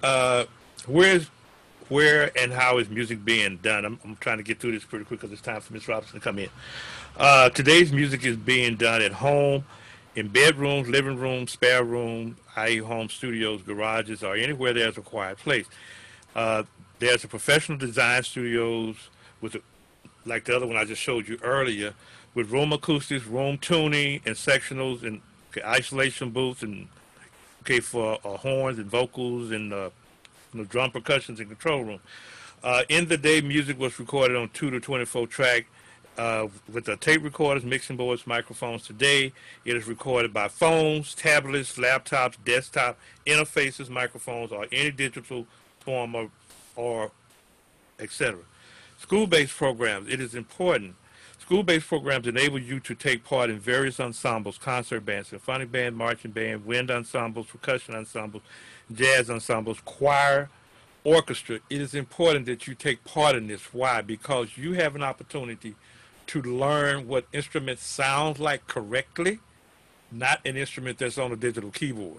where and how is music being done? I'm trying to get through this pretty quick because it's time for Miss Robinson to come in. Today's music is being done at home in bedrooms, living rooms, spare rooms, i.e. home studios, garages, or anywhere there's a quiet place. Uh, there's a professional design studios with, like the other one I just showed you earlier, with room acoustics, room tuning, and sectionals, and isolation booths, and for horns and vocals and drum percussions and control room. In the day, music was recorded on 2 to 24 track with the tape recorders, mixing boards, microphones. Today, it is recorded by phones, tablets, laptops, desktop interfaces, microphones, or any digital form or etc. School-based programs. It is important. School-based programs enable you to take part in various ensembles, concert bands, symphonic band, marching band, wind ensembles, percussion ensembles, jazz ensembles, choir, orchestra. It is important that you take part in this. Why? Because you have an opportunity to learn what instruments sound like correctly, not an instrument that's on a digital keyboard.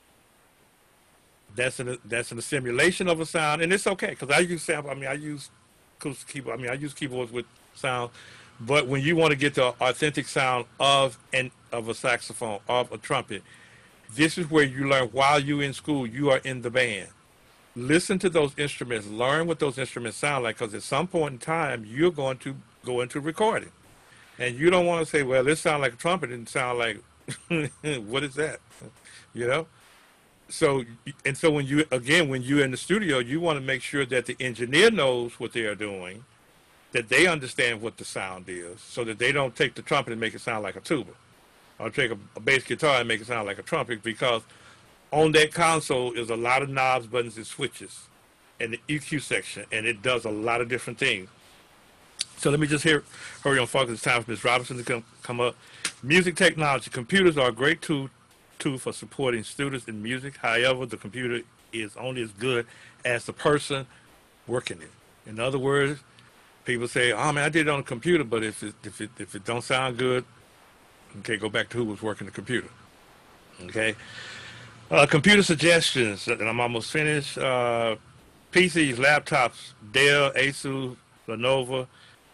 That's an simulation of a sound, and it's okay because I use sample. I mean, I use acoustic keyboard. I mean, I use keyboards with sound. But when you want to get the authentic sound of a saxophone, of a trumpet, this is where you learn while you're in school. You are in the band. Listen to those instruments. Learn what those instruments sound like, because at some point in time, you're going to go into recording. And you don't want to say, well, this sounds like a trumpet and sound like, what is that? You know? So when you're in the studio, you want to make sure that the engineer knows what they are doing, that they understand what the sound is, so that they don't take the trumpet and make it sound like a tuba, or take a bass guitar and make it sound like a trumpet, because on that console is a lot of knobs, buttons, and switches, and the EQ section, and it does a lot of different things. So let me just hurry on focus. It's time for Ms. Robinson to come up. Music technology. Computers are a great tool for supporting students in music. However, the computer is only as good as the person working it. In other words, people say, "Oh man, I did it on a computer," but if it don't sound good, okay, go back to who was working the computer. Okay. Computer suggestions, and I'm almost finished. PCs, laptops, Dell, Asus, Lenovo.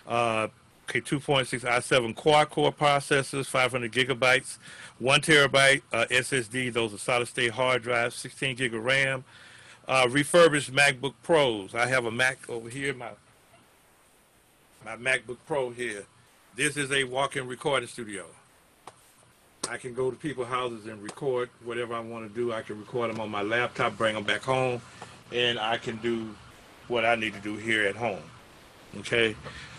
2.6 i7 quad-core processors, 500 gigabytes, 1 terabyte SSD. Those are solid-state hard drives, 16 gig of RAM. Refurbished MacBook Pros. I have a Mac over here, my MacBook Pro here. This is a walk-in recording studio. I can go to people's houses and record whatever I want to do. I can record them on my laptop, bring them back home, and I can do what I need to do here at home. Okay.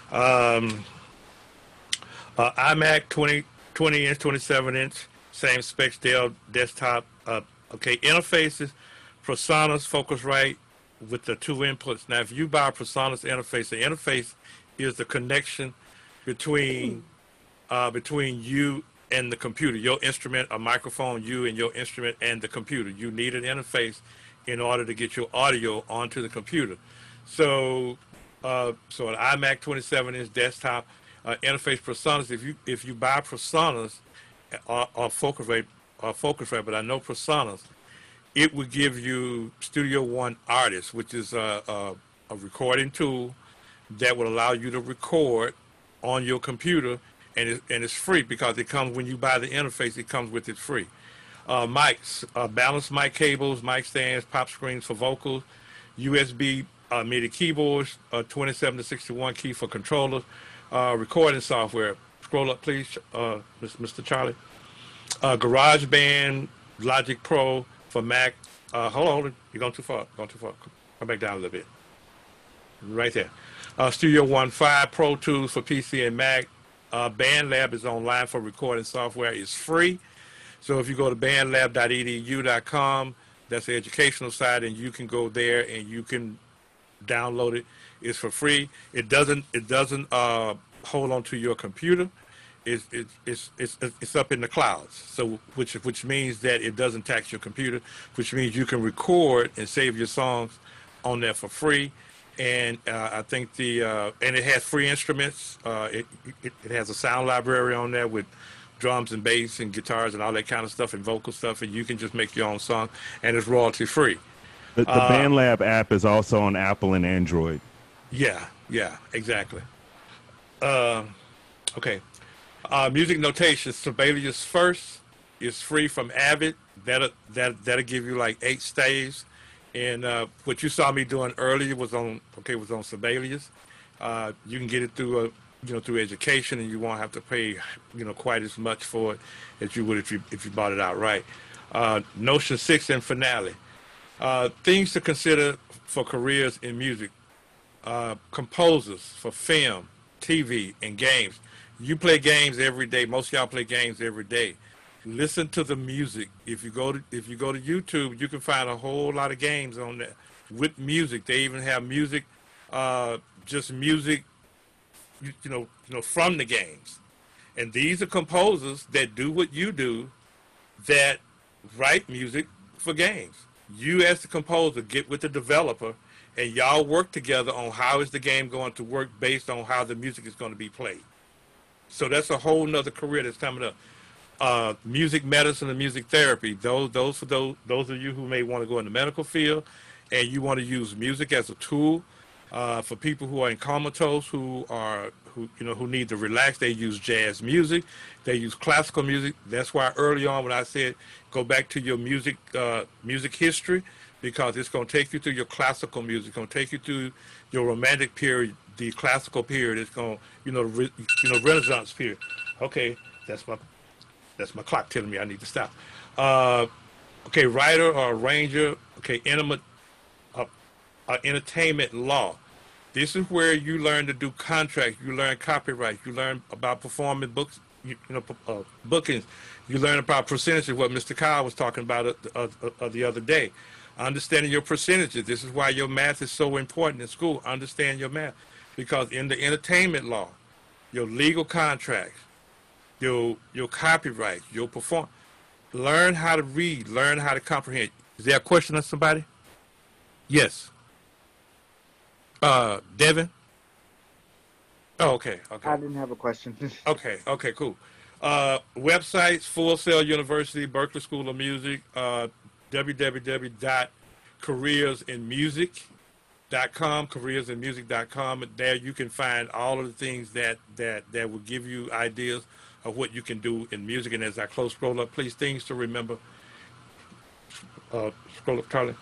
iMac 20 inch, 27 inch, same specs, Dell desktop. Okay, interfaces, PreSonus, Focusrite with the 2 inputs. Now, if you buy a PreSonus interface, the interface is the connection between you and the computer, your instrument, a microphone, you and your instrument and the computer. You need an interface in order to get your audio onto the computer. So an iMac 27-inch desktop interface PreSonus. If you buy PreSonus or Focusrite, but I know PreSonus, it would give you Studio One Artist, which is a recording tool that will allow you to record on your computer, and it's free because it comes when you buy the interface. It comes with it free. Mics, balanced mic cables, mic stands, pop screens for vocals, USB MIDI keyboards, 27 to 61 key for controllers, recording software. Scroll up, please, Mr. Charlie. GarageBand, Logic Pro for Mac. Hold on, you're going too far. Come back down a little bit. Right there. Studio One 5 Pro Tools for PC and Mac. BandLab is online for recording software. It's free. So if you go to bandlab.edu.com, that's the educational side, and you can go there and you can download it. It's for free. It doesn't hold on to your computer. It's up in the clouds. So which means that it doesn't tax your computer, which means you can record and save your songs on there for free. And I think and it has free instruments. It has a sound library on there with drums and bass and guitars and all that kind of stuff and vocal stuff, and you can just make your own song, and it's royalty free. The BandLab app is also on Apple and Android. Yeah, exactly. Okay. Music notation, Sibelius first, is free from Avid. That'll give you like 8 staves. And what you saw me doing earlier was on Sibelius. You can get it through through education, and you won't have to pay quite as much for it as you would if you bought it outright. Notion 6 and Finale. Things to consider for careers in music. Composers for film, TV, and games. You play games every day. Most of y'all play games every day. Listen to the music. If you go to YouTube, you can find a whole lot of games on there with music. They even have music, just music, from the games. And these are composers that do what you do, that write music for games. You as the composer get with the developer, and y'all work together on how is the game going to work based on how the music is going to be played. So that's a whole nother career that's coming up. Music medicine and music therapy. Those of you who may want to go in the medical field, and you want to use music as a tool for people who are in comatose, who need to relax. They use jazz music. They use classical music. That's why early on when I said go back to your music history, because it's going to take you through your classical music. It's going to take you through your romantic period, the classical period. It's going Renaissance period. Okay, that's my clock telling me I need to stop. Okay, writer or arranger. Okay, entertainment law. This is where you learn to do contracts. You learn copyright. You learn about performing books. Bookings. You learn about percentages. What Mr. Kyle was talking about the other day. Understanding your percentages. This is why your math is so important in school. Understand your math, because in the entertainment law, your legal contracts, your copyright, your perform. Learn how to read. Learn how to comprehend. Is there a question on somebody? Yes. Devin? Oh, okay. I didn't have a question. Okay, cool. Websites, Full Sail University, Berklee School of Music, www.careersinmusic.com, careersinmusic.com. There you can find all of the things that will give you ideas of what you can do in music. And as I scroll up, please, things to remember. Scroll up, Charlie.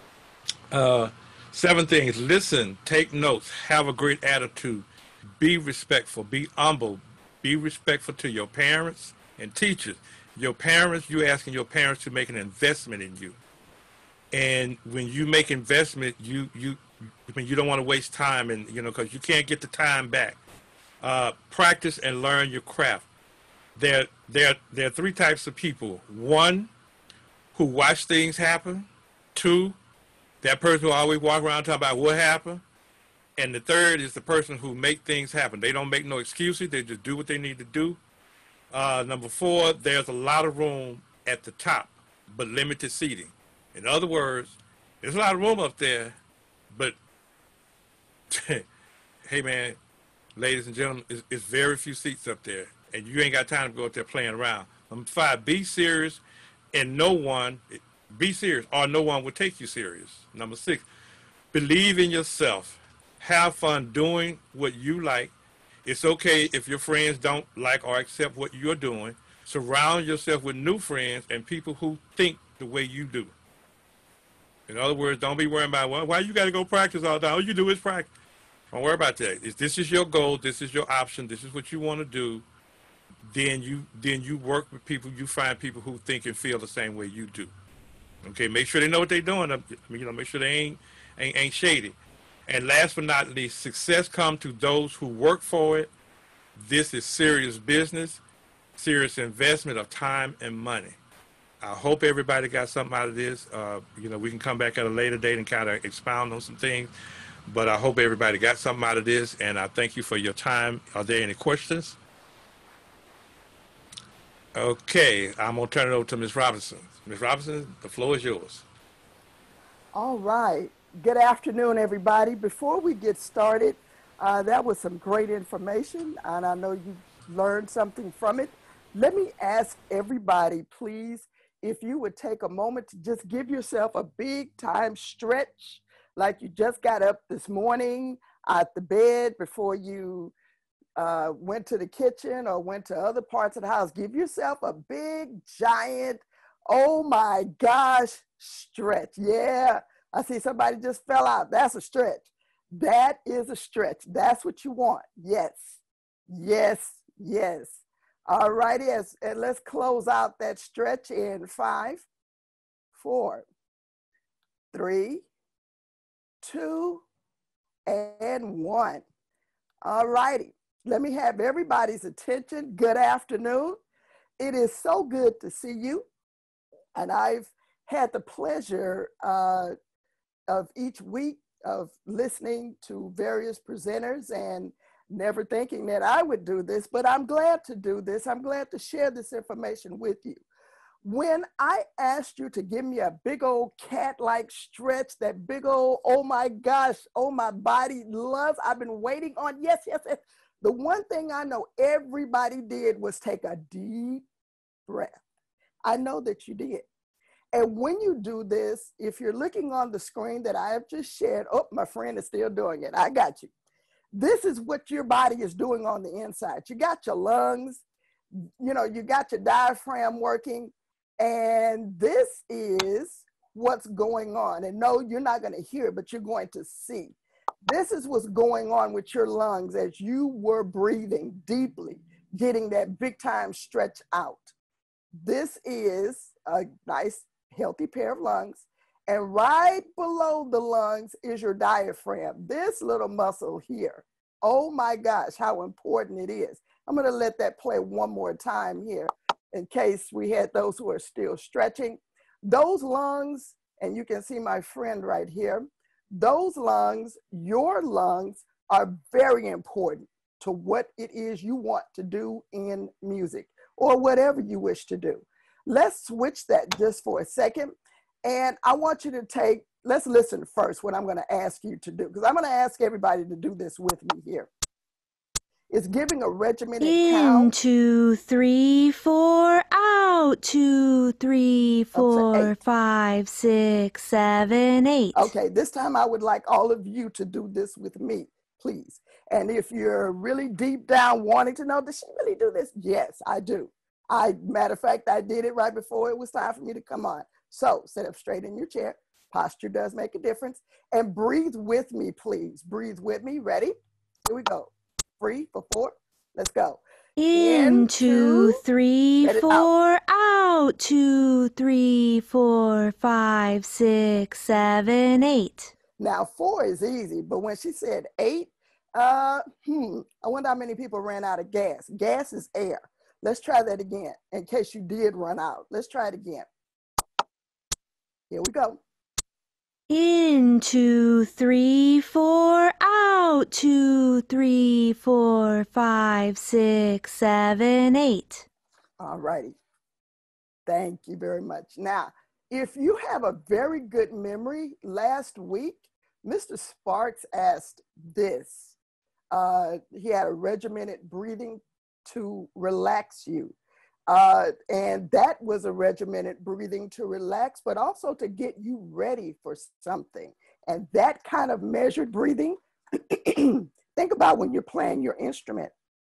7 things. Listen, take notes, have a great attitude, be respectful, be humble, be respectful to your parents and teachers. Your parents, you're asking your parents to make an investment in you. And when you make investment, you don't want to waste time, and because you can't get the time back. Practice and learn your craft. There are 3 types of people. 1, who watch things happen. 2, that person who always walk around talking about what happened. And the 3rd is the person who make things happen. They don't make no excuses. They just do what they need to do. Number 4, there's a lot of room at the top, but limited seating. In other words, there's a lot of room up there, but hey man, ladies and gentlemen, it's very few seats up there, and you ain't got time to go up there playing around. Number 5, be serious, and be serious, or no one will take you serious. Number 6, believe in yourself. Have fun doing what you like. It's okay if your friends don't like or accept what you're doing. Surround yourself with new friends and people who think the way you do. In other words, don't be worrying about, well, why you got to go practice all the time? All you do is practice. Don't worry about that. If this is your goal, this is your option, this is what you want to do, then you work with people, you find people who think and feel the same way you do. Okay, make sure they know what they're doing. Make sure they ain't shady. And last but not least, success comes to those who work for it. This is serious business, serious investment of time and money. I hope everybody got something out of this. We can come back at a later date and kind of expound on some things, but I hope everybody got something out of this, and I thank you for your time. Are there any questions? Okay, I'm going to turn it over to Ms. Robinson. Ms. Robinson, the floor is yours. All right. Good afternoon, everybody. Before we get started, that was some great information, and I know you learned something from it. Let me ask everybody, please, if you would take a moment to just give yourself a big time stretch, like you just got up this morning out the bed before you went to the kitchen or went to other parts of the house, give yourself a big, giant, oh my gosh, stretch. Yeah, I see somebody just fell out. That's a stretch. That is a stretch. That's what you want. Yes, yes, yes. All righty, and let's close out that stretch in 5, 4, 3, 2, and 1. All righty. Let me have everybody's attention. Good afternoon. It is so good to see you. And I've had the pleasure of each week of listening to various presenters and never thinking that I would do this, but I'm glad to do this. I'm glad to share this information with you. When I asked you to give me a big old cat-like stretch, that big old, oh my gosh, oh my body loves, I've been waiting on, yes, yes, yes. The one thing I know everybody did was take a deep breath. I know that you did. And when you do this, if you're looking on the screen that I have just shared, oh, my friend is still doing it. I got you. This is what your body is doing on the inside. You got your lungs, you know, you got your diaphragm working, and this is what's going on. And no, you're not going to hear it, but you're going to see. This is what's going on with your lungs as you were breathing deeply, getting that big time stretch out. This is a nice, healthy pair of lungs. And right below the lungs is your diaphragm, this little muscle here. Oh my gosh, how important it is. I'm going to let that play one more time here in case we had those who are still stretching. Those lungs, and you can see my friend right here, those lungs, your lungs, are very important to what it is you want to do in music or whatever you wish to do. Let's switch that just for a second. And I want you to take, let's listen first what I'm going to ask you to do, because I'm going to ask everybody to do this with me here. It's giving a regimented count. 1, 2, 3, 4, out. 2, 3, 4, 5, 6, 7, 8. Okay, this time I would like all of you to do this with me, please. And if you're really deep down wanting to know, does she really do this? Yes, I do. Matter of fact, I did it right before it was time for me to come on. So sit up straight in your chair. Posture does make a difference. And breathe with me, please. Breathe with me. Ready? Here we go. 3 for 4. Let's go. In 2, 3, 4, out. 2, 3, 4, 5, 6, 7, 8. Now 4 is easy, but when she said 8, I wonder how many people ran out of gas. Gas is air. Let's try that again in case you did run out. Let's try it again. Here we go. In 2, 3, 4, out. 2, 3, 4, 5, 6, 7, 8. All righty. Thank you very much. Now, if you have a very good memory, last week, Mr. Sparks asked this. He had a regimented breathing to relax you. And that was a regimented breathing to relax, but also to get you ready for something. And that kind of measured breathing, think about when you're playing your instrument.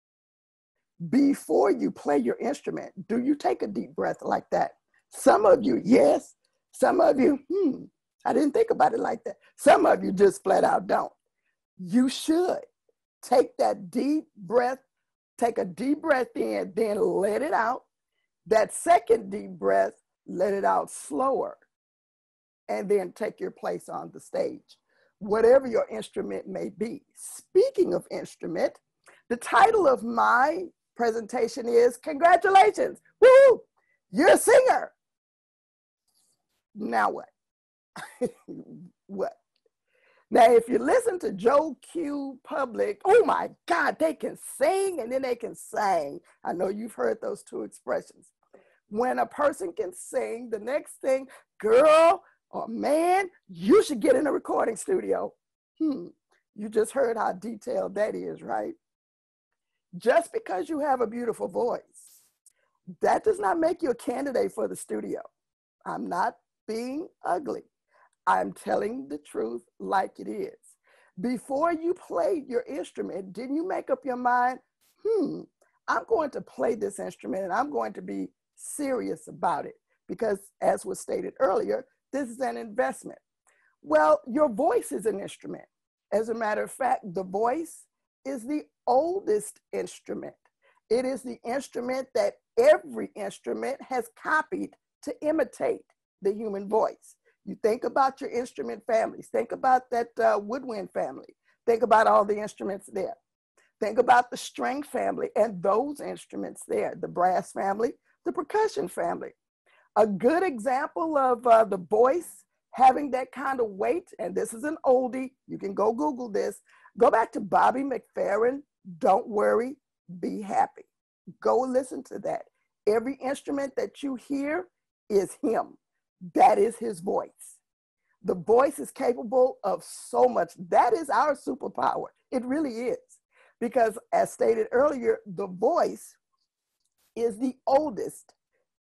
Before you play your instrument, do you take a deep breath like that? Some of you, yes. Some of you, I didn't think about it like that. Some of you just flat out don't. You should take that deep breath. Take a deep breath in, then let it out. That second deep breath, let it out slower. And then take your place on the stage, whatever your instrument may be. Speaking of instrument, the title of my presentation is, congratulations, woo, you're a singer. Now what? What? Now, if you listen to Joe Q Public, oh my God, they can sing and then they can sing. I know you've heard those two expressions. When a person can sing, the next thing, girl or man, you should get in a recording studio. You just heard how detailed that is, right? Just because you have a beautiful voice, that does not make you a candidate for the studio. I'm not being ugly. I'm telling the truth like it is. Before you played your instrument, didn't you make up your mind, I'm going to play this instrument and I'm going to be serious about it? Because as was stated earlier, this is an investment. Well, your voice is an instrument. As a matter of fact, the voice is the oldest instrument. It is the instrument that every instrument has copied to imitate the human voice. You think about your instrument families. Think about that woodwind family. Think about all the instruments there. Think about the string family and those instruments there, the brass family, the percussion family. A good example of the voice having that kind of weight, and this is an oldie, you can go Google this, go back to Bobby McFerrin, Don't Worry, Be Happy. Go listen to that. Every instrument that you hear is him. That is his voice. The voice is capable of so much. That is our superpower. It really is. Because as stated earlier, the voice is the oldest,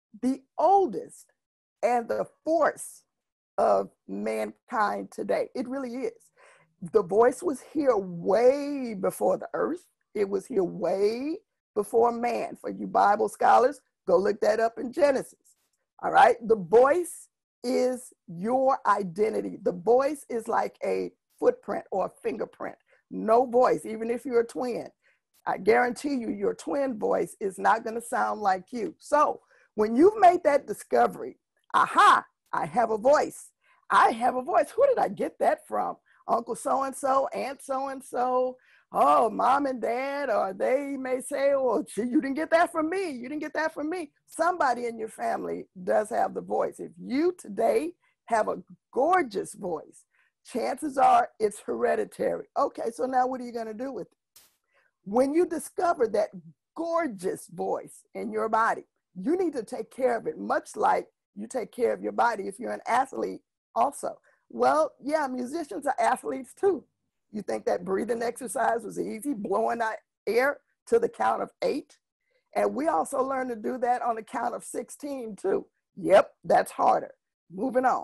and the force of mankind today. It really is. The voice was here way before the earth. It was here way before man. For you Bible scholars, go look that up in Genesis. All right. The voice is your identity. The voice is like a footprint or a fingerprint. No voice, even if you're a twin. I guarantee you, your twin voice is not going to sound like you. So when you've made that discovery, aha, I have a voice. I have a voice. Who did I get that from? Uncle so-and-so, Aunt so-and-so, oh, mom and dad, or they may say, well, gee, you didn't get that from me. You didn't get that from me. Somebody in your family does have the voice. If you today have a gorgeous voice, chances are it's hereditary. Okay, so now what are you going to do with it? When you discover that gorgeous voice in your body, you need to take care of it, much like you take care of your body if you're an athlete also. Well, yeah, musicians are athletes too. You think that breathing exercise was easy, blowing out air to the count of 8? And we also learn to do that on the count of 16 too. Yep, that's harder. Moving on.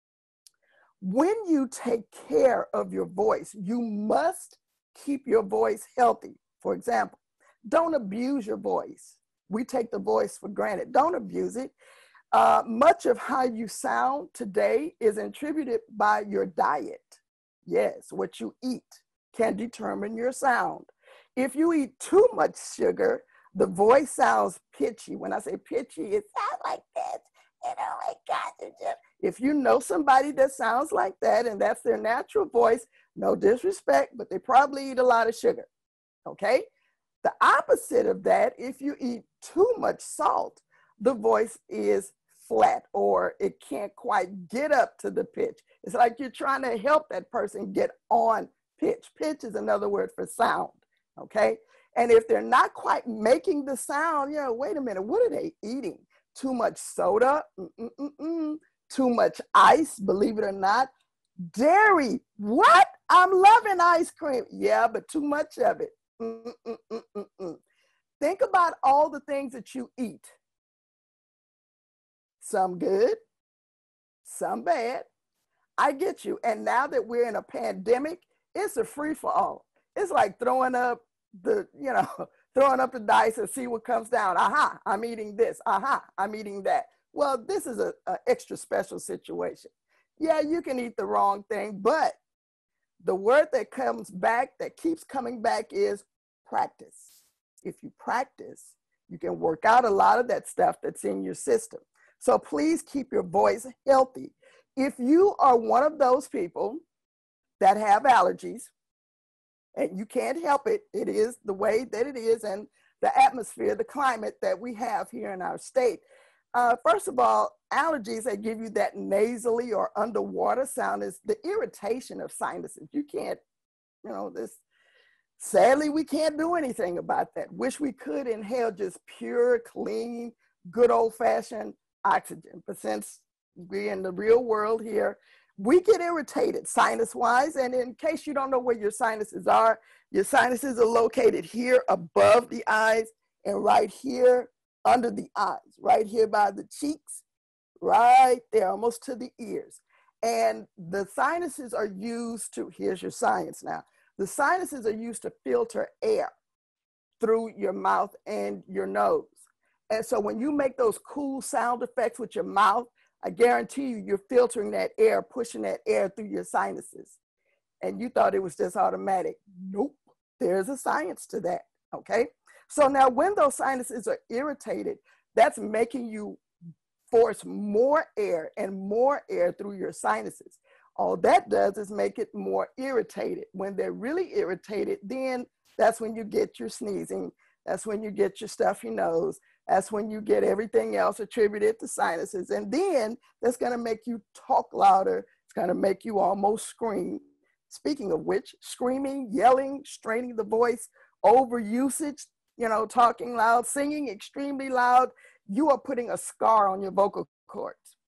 When you take care of your voice, you must keep your voice healthy. For example, don't abuse your voice. We take the voice for granted. Don't abuse it. Much of how you sound today is attributed by your diet. Yes, what you eat can determine your sound. If you eat too much sugar, the voice sounds pitchy. When I say pitchy, it sounds like this. And oh my God. If you know somebody that sounds like that and that's their natural voice, no disrespect, but they probably eat a lot of sugar. Okay? The opposite of that, if you eat too much salt, the voice is flat or it can't quite get up to the pitch. It's like you're trying to help that person get on pitch. Pitch is another word for sound, okay? And if they're not quite making the sound, you know, wait a minute, what are they eating? Too much soda? Too much ice, believe it or not. Dairy, what? I'm loving ice cream. Yeah, but too much of it. Think about all the things that you eat. Some good, some bad. I get you. And now that we're in a pandemic, it's a free-for-all. It's like throwing up the dice and see what comes down. Aha, I'm eating this. Aha, I'm eating that. Well, this is an extra special situation. Yeah, you can eat the wrong thing, but the word that comes back, that keeps coming back is practice. If you practice, you can work out a lot of that stuff that's in your system. So please keep your voice healthy. If you are one of those people that have allergies and you can't help it, it is the way that it is and the atmosphere, the climate that we have here in our state. First of all, allergies that give you that nasally or underwater sound is the irritation of sinuses. You can't, sadly, we can't do anything about that. Wish we could inhale just pure, clean, good old-fashioned oxygen. But since we're in the real world here, we get irritated sinus-wise. And in case you don't know where your sinuses are located here above the eyes and right here under the eyes, right here by the cheeks, right there, almost to the ears. And the sinuses are used to, here's your science now. The sinuses are used to filter air through your mouth and your nose. And so when you make those cool sound effects with your mouth, I guarantee you, you're filtering that air, pushing that air through your sinuses. And you thought it was just automatic. Nope, there's a science to that, okay? So now when those sinuses are irritated, that's making you force more air and more air through your sinuses. All that does is make it more irritated. When they're really irritated, then that's when you get your sneezing. That's when you get your stuffy nose. That's when you get everything else attributed to sinuses. And then that's gonna make you talk louder. It's gonna make you almost scream. Speaking of which, screaming, yelling, straining the voice, overusage, you know, talking loud, singing extremely loud, you are putting a scar on your vocal cords.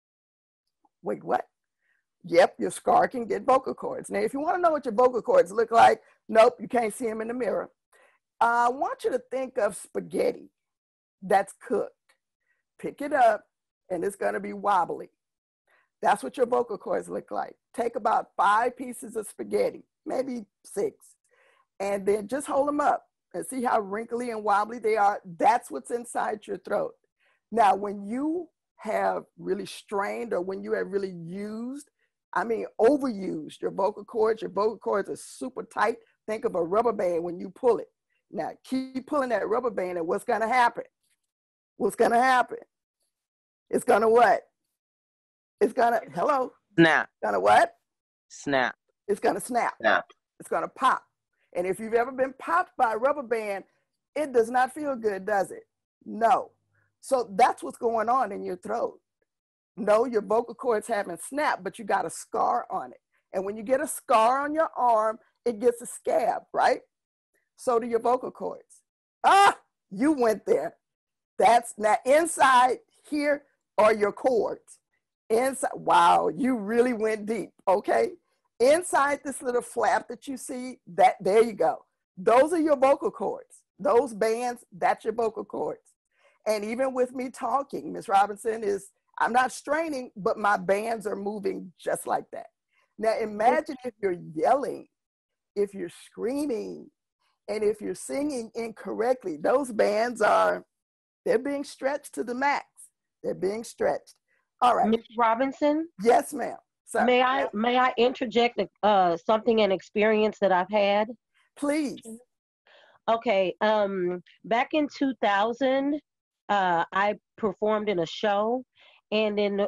Wait, what? Yep, your scar can get vocal cords. Now, if you want to know what your vocal cords look like, nope, you can't see them in the mirror. I want you to think of spaghetti that's cooked. Pick it up, and it's going to be wobbly. That's what your vocal cords look like. Take about 5 pieces of spaghetti, maybe 6, and then just hold them up and see how wrinkly and wobbly they are. That's what's inside your throat. Now, when you have really strained or when you have really used, I mean, overused your vocal cords are super tight. Think of a rubber band when you pull it. Now, keep pulling that rubber band, and what's gonna happen? What's gonna happen? It's gonna what? It's gonna, hello? Snap. It's gonna what? Snap. It's gonna snap. Snap. It's gonna pop. And if you've ever been popped by a rubber band, it does not feel good, does it? No. So that's what's going on in your throat. No, your vocal cords haven't snapped, but you got a scar on it. And when you get a scar on your arm, it gets a scab, right? So do your vocal cords. Ah, you went there. That's now inside here are your cords. Inside, wow, you really went deep, okay? Inside this little flap that you see, that there you go. Those are your vocal cords. Those bands, that's your vocal cords. And even with me talking, Miss Robinson, I'm not straining, but my bands are moving just like that. Now imagine if you're yelling, if you're screaming, and if you're singing incorrectly, those bands they're being stretched to the max. They're being stretched. All right. Ms. Robinson? Yes, ma'am. So, may I interject something, an experience that I've had? Please. Okay. Back in 2000, I performed in a show, and then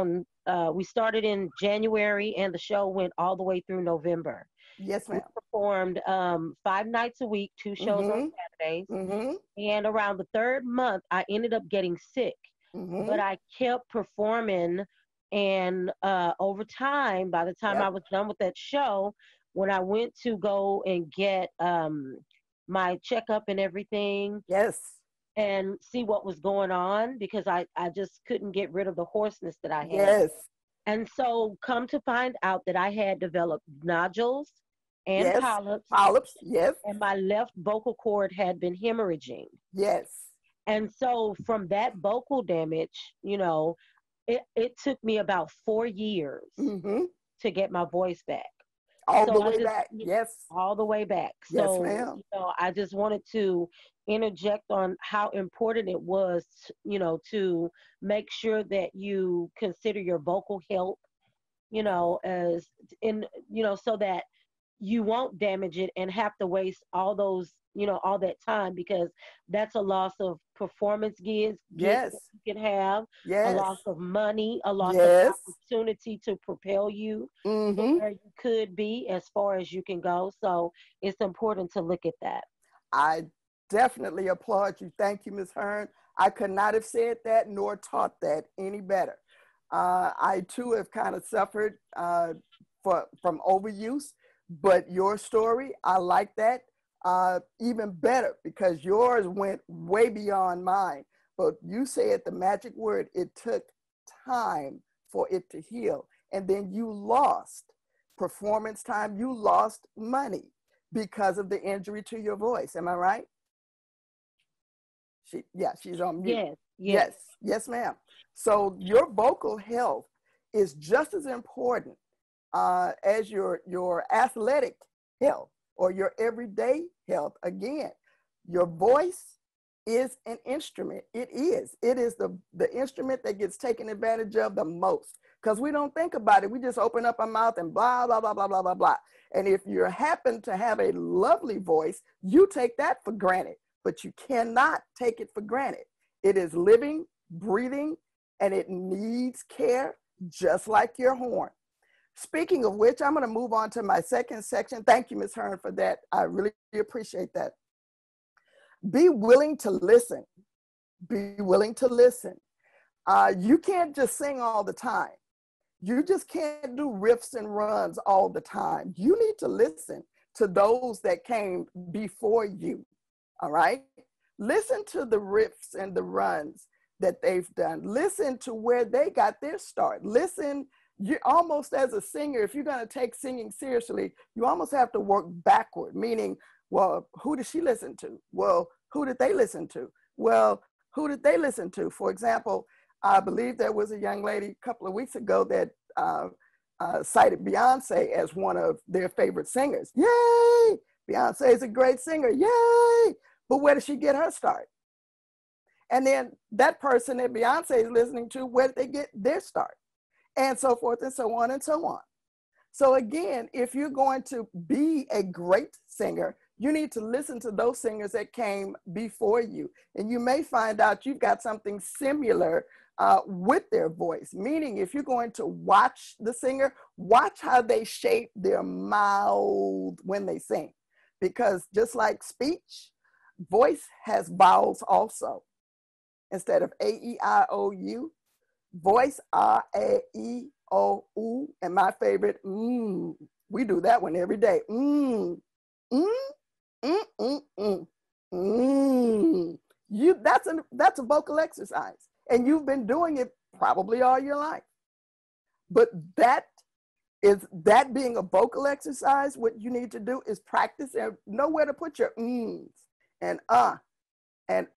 we started in January, and the show went all the way through November. Yes, ma'am. We performed 5 nights a week, 2 shows on Saturdays. And around the 3rd month, I ended up getting sick. But I kept performing, and over time, by the time I was done with that show, when I went to go and get my checkup and everything, and see what was going on, because I just couldn't get rid of the hoarseness that I had. And so come to find out that I had developed nodules and polyps, and my left vocal cord had been hemorrhaging. And so from that vocal damage, you know, it took me about 4 years to get my voice back. All the way back. All the way back. So, ma'am. You know, I just wanted to interject on how important it was, you know, to make sure that you consider your vocal health, you know, as in, you know, so that you won't damage it and have to waste all those, you know, all that time, because that's a loss of performance gigs that you can have, a loss of money, a loss of opportunity to propel you where you could be as far as you can go. So it's important to look at that. I definitely applaud you. Thank you, Ms. Hearn. I could not have said that nor taught that any better. I too have kind of suffered from overuse, but your story, I like that even better, because yours went way beyond mine. But you said the magic word, it took time for it to heal. And then you lost performance time, you lost money because of the injury to your voice. Am I right? She's on mute. Yes, Yes, ma'am. So your vocal health is just as important as your athletic health or your everyday health. Again, your voice is an instrument. It is the instrument that gets taken advantage of the most, because we don't think about it. We just open up our mouth and blah, blah, blah, blah, blah, blah, blah. And if you happen to have a lovely voice, you take that for granted, but you cannot take it for granted. It is living, breathing, and it needs care, just like your horn. Speaking of which, I'm going to move on to my second section. Thank you, Ms. Hearn, for that. I really appreciate that. Be willing to listen. Be willing to listen. You can't just sing all the time. You just can't do riffs and runs all the time. You need to listen to those that came before you, all right? Listen to the riffs and the runs that they've done. Listen to where they got their start. Listen, you almost as a singer, if you're gonna take singing seriously, you almost have to work backward, meaning, well, who did she listen to? Well, who did they listen to? Well, who did they listen to? For example, I believe there was a young lady a couple of weeks ago that cited Beyonce as one of their favorite singers. Yay! Beyonce is a great singer, yay! But where did she get her start? And then that person that Beyonce is listening to, where did they get their start? And so forth and so on and so on. So again, if you're going to be a great singer, you need to listen to those singers that came before you. And you may find out you've got something similar with their voice. Meaning, if you're going to watch the singer, watch how they shape their mouth when they sing. Because just like speech, voice has vowels also. Instead of A-E-I-O-U, voice R-A-E-O-U, and my favorite, we do that one every day. That's a vocal exercise, and you've been doing it probably all your life. But that being a vocal exercise, what you need to do is practice and know where to put your and and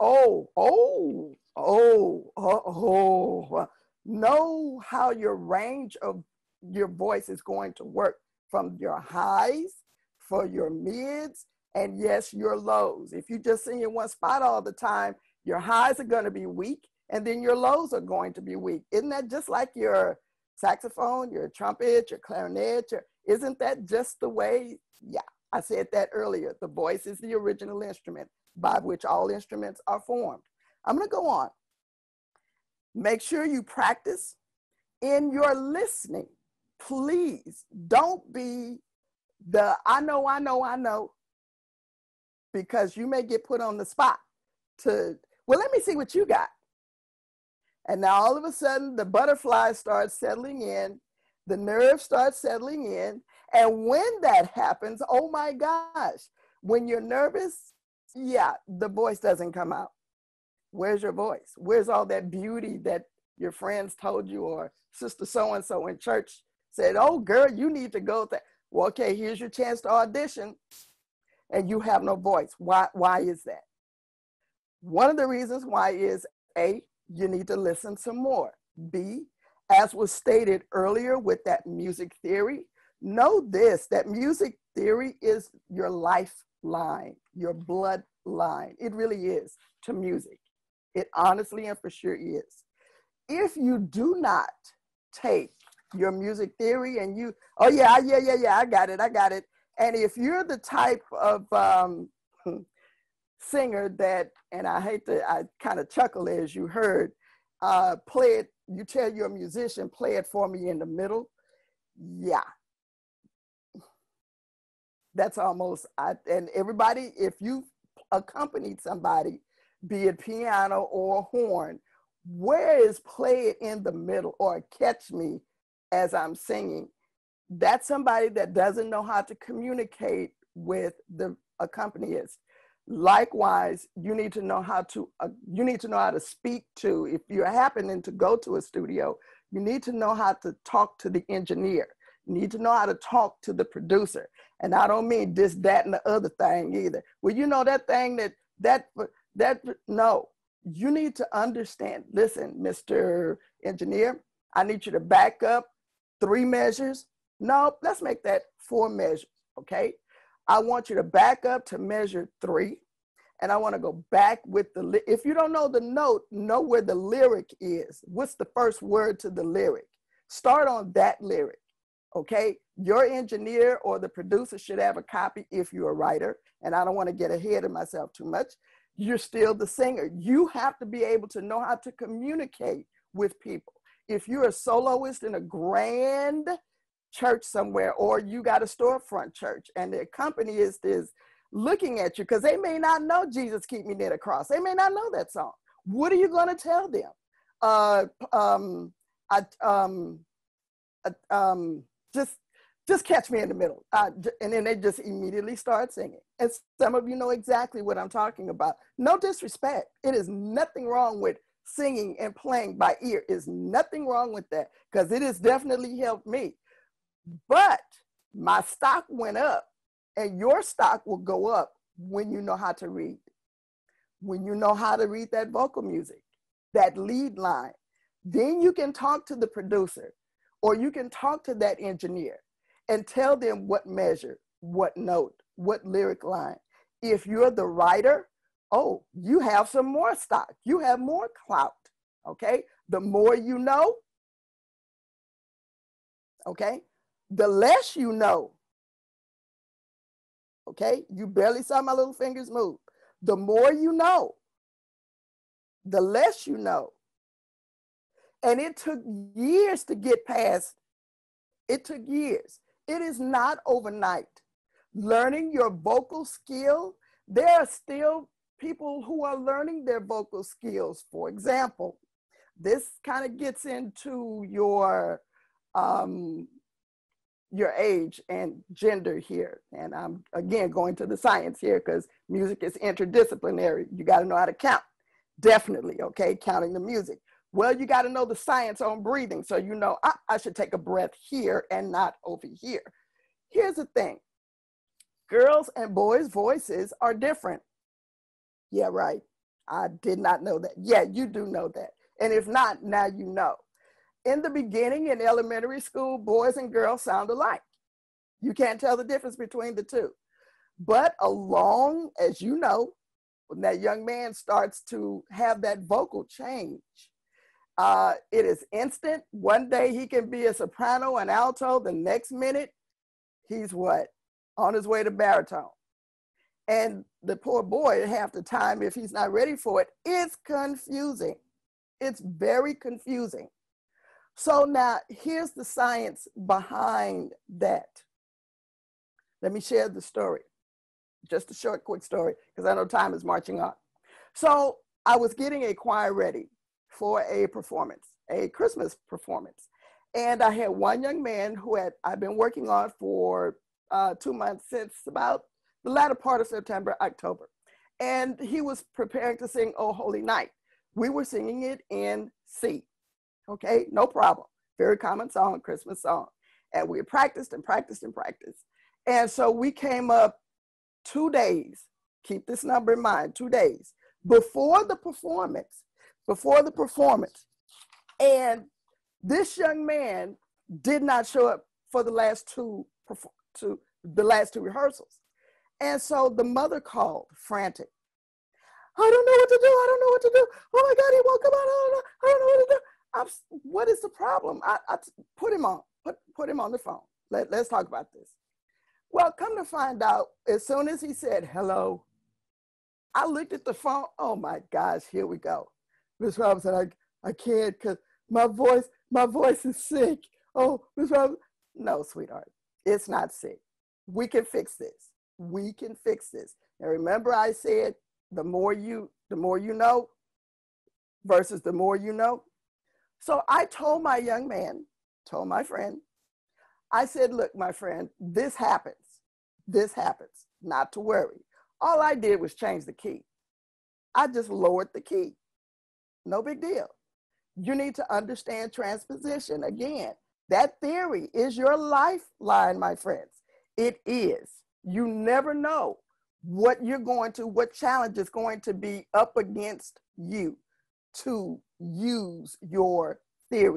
know how your range of your voice is going to work, from your highs, for your mids, and yes, your lows. If you just sing in one spot all the time, your highs are going to be weak, and then your lows are going to be weak. Isn't that just like your saxophone, your trumpet, your clarinet? Isn't that just the way? Yeah, I said that earlier. The voice is the original instrument by which all instruments are formed. I'm going to go on. Make sure you practice in your listening. Please don't be the I know, because you may get put on the spot to, well, let me see what you got. And now all of a sudden the butterflies start settling in, the nerves start settling in. And when that happens, oh my gosh, when you're nervous, yeah, the voice doesn't come out. Where's your voice? Where's all that beauty that your friends told you, or sister so-and-so in church said, oh girl, you need to go there. Well, okay, here's your chance to audition, and you have no voice. Why is that? One of the reasons why is A, you need to listen some more. B, as was stated earlier with that music theory, know this, that music theory is your lifeline, your bloodline. It really is to music. It honestly and for sure is. If you do not take your music theory and you, oh yeah, I got it. And if you're the type of singer that, and I kind of chuckle as you heard, play it, you tell your musician, play it for me in the middle. Yeah. That's almost, and everybody, if you accompanied somebody, be it piano or horn, where is play it in the middle or catch me as I'm singing? That's somebody that doesn't know how to communicate with the accompanist. Likewise, you need to know how to speak to, if you're happening to go to a studio, you need to know how to talk to the engineer. You need to know how to talk to the producer. And I don't mean this, that, and the other thing either. Well, you know that thing no, you need to understand, listen, Mr. Engineer, I need you to back up 3 measures. No, let's make that 4 measures, okay? I want you to back up to measure 3, and I want to go back with the, if you don't know the note, know where the lyric is. What's the first word to the lyric? Start on that lyric, okay? Your engineer or the producer should have a copy if you're a writer, and I don't want to get ahead of myself too much. You're still the singer. You have to be able to know how to communicate with people. If you're a soloist in a grand church somewhere, or you got a storefront church and the accompanist is looking at you, because they may not know Jesus Keep Me Near the Cross. They may not know that song. What are you going to tell them? Just catch me in the middle. And then they just immediately start singing. And some of you know exactly what I'm talking about. No disrespect. It is nothing wrong with singing and playing by ear. Is nothing wrong with that, because it has definitely helped me. But my stock went up, and your stock will go up when you know how to read. When you know how to read that vocal music, that lead line, then you can talk to the producer, or you can talk to that engineer and tell them what measure, what note, what lyric line. If you're the writer, oh, you have some more stock. You have more clout, okay? The more you know, okay? The less you know, okay? You barely saw my little fingers move. The more you know, the less you know. And it took years to get past. It took years. It is not overnight. Learning your vocal skill, there are still people who are learning their vocal skills. For example, this kind of gets into your age and gender here. And I'm, again, going to the science here, because music is interdisciplinary. You got to know how to count. Definitely, okay, counting the music. Well, you got to know the science on breathing, so you know, I should take a breath here and not over here. Here's the thing. Girls' and boys' voices are different. Yeah, right. I did not know that. Yeah, you do know that. And if not, now you know. In the beginning, in elementary school, boys and girls sound alike. You can't tell the difference between the two. But along, as you know, when that young man starts to have that vocal change, it is instant. One day he can be a soprano and alto. The next minute, he's what? On his way to baritone. And the poor boy, half the time, if he's not ready for it, it's confusing. It's very confusing. So now here's the science behind that. Let me share the story. Just a short, quick story, because I know time is marching on. So I was getting a choir ready for a performance, a Christmas performance. And I had one young man who I've been working on for 2 months, since about the latter part of September, October. And he was preparing to sing "Oh Holy Night." We were singing it in C. Okay, no problem. Very common song, Christmas song. And we practiced and practiced and practiced. And so we came up 2 days, keep this number in mind, 2 days before the performance. And this young man did not show up for the last two rehearsals. And so the mother called, frantic. I don't know what to do. I don't know what to do. Oh my God, he won't come out. I don't know what to do. What is the problem? I put him on. Put him on the phone. Let's talk about this. Well, come to find out, as soon as he said hello, I looked at the phone. Oh my gosh, here we go. Miss Robinson, I can't, because my voice is sick. Oh, Miss Robinson. No, sweetheart, it's not sick. We can fix this. We can fix this. And remember, I said the more you know versus the more you know. So I told my young man, told my friend, I said, look, my friend, this happens. This happens. Not to worry. All I did was change the key. I just lowered the key. No big deal. You need to understand transposition. Again, that theory is your lifeline, my friends. It is. You never know what challenge is going to be up against you to use your theory.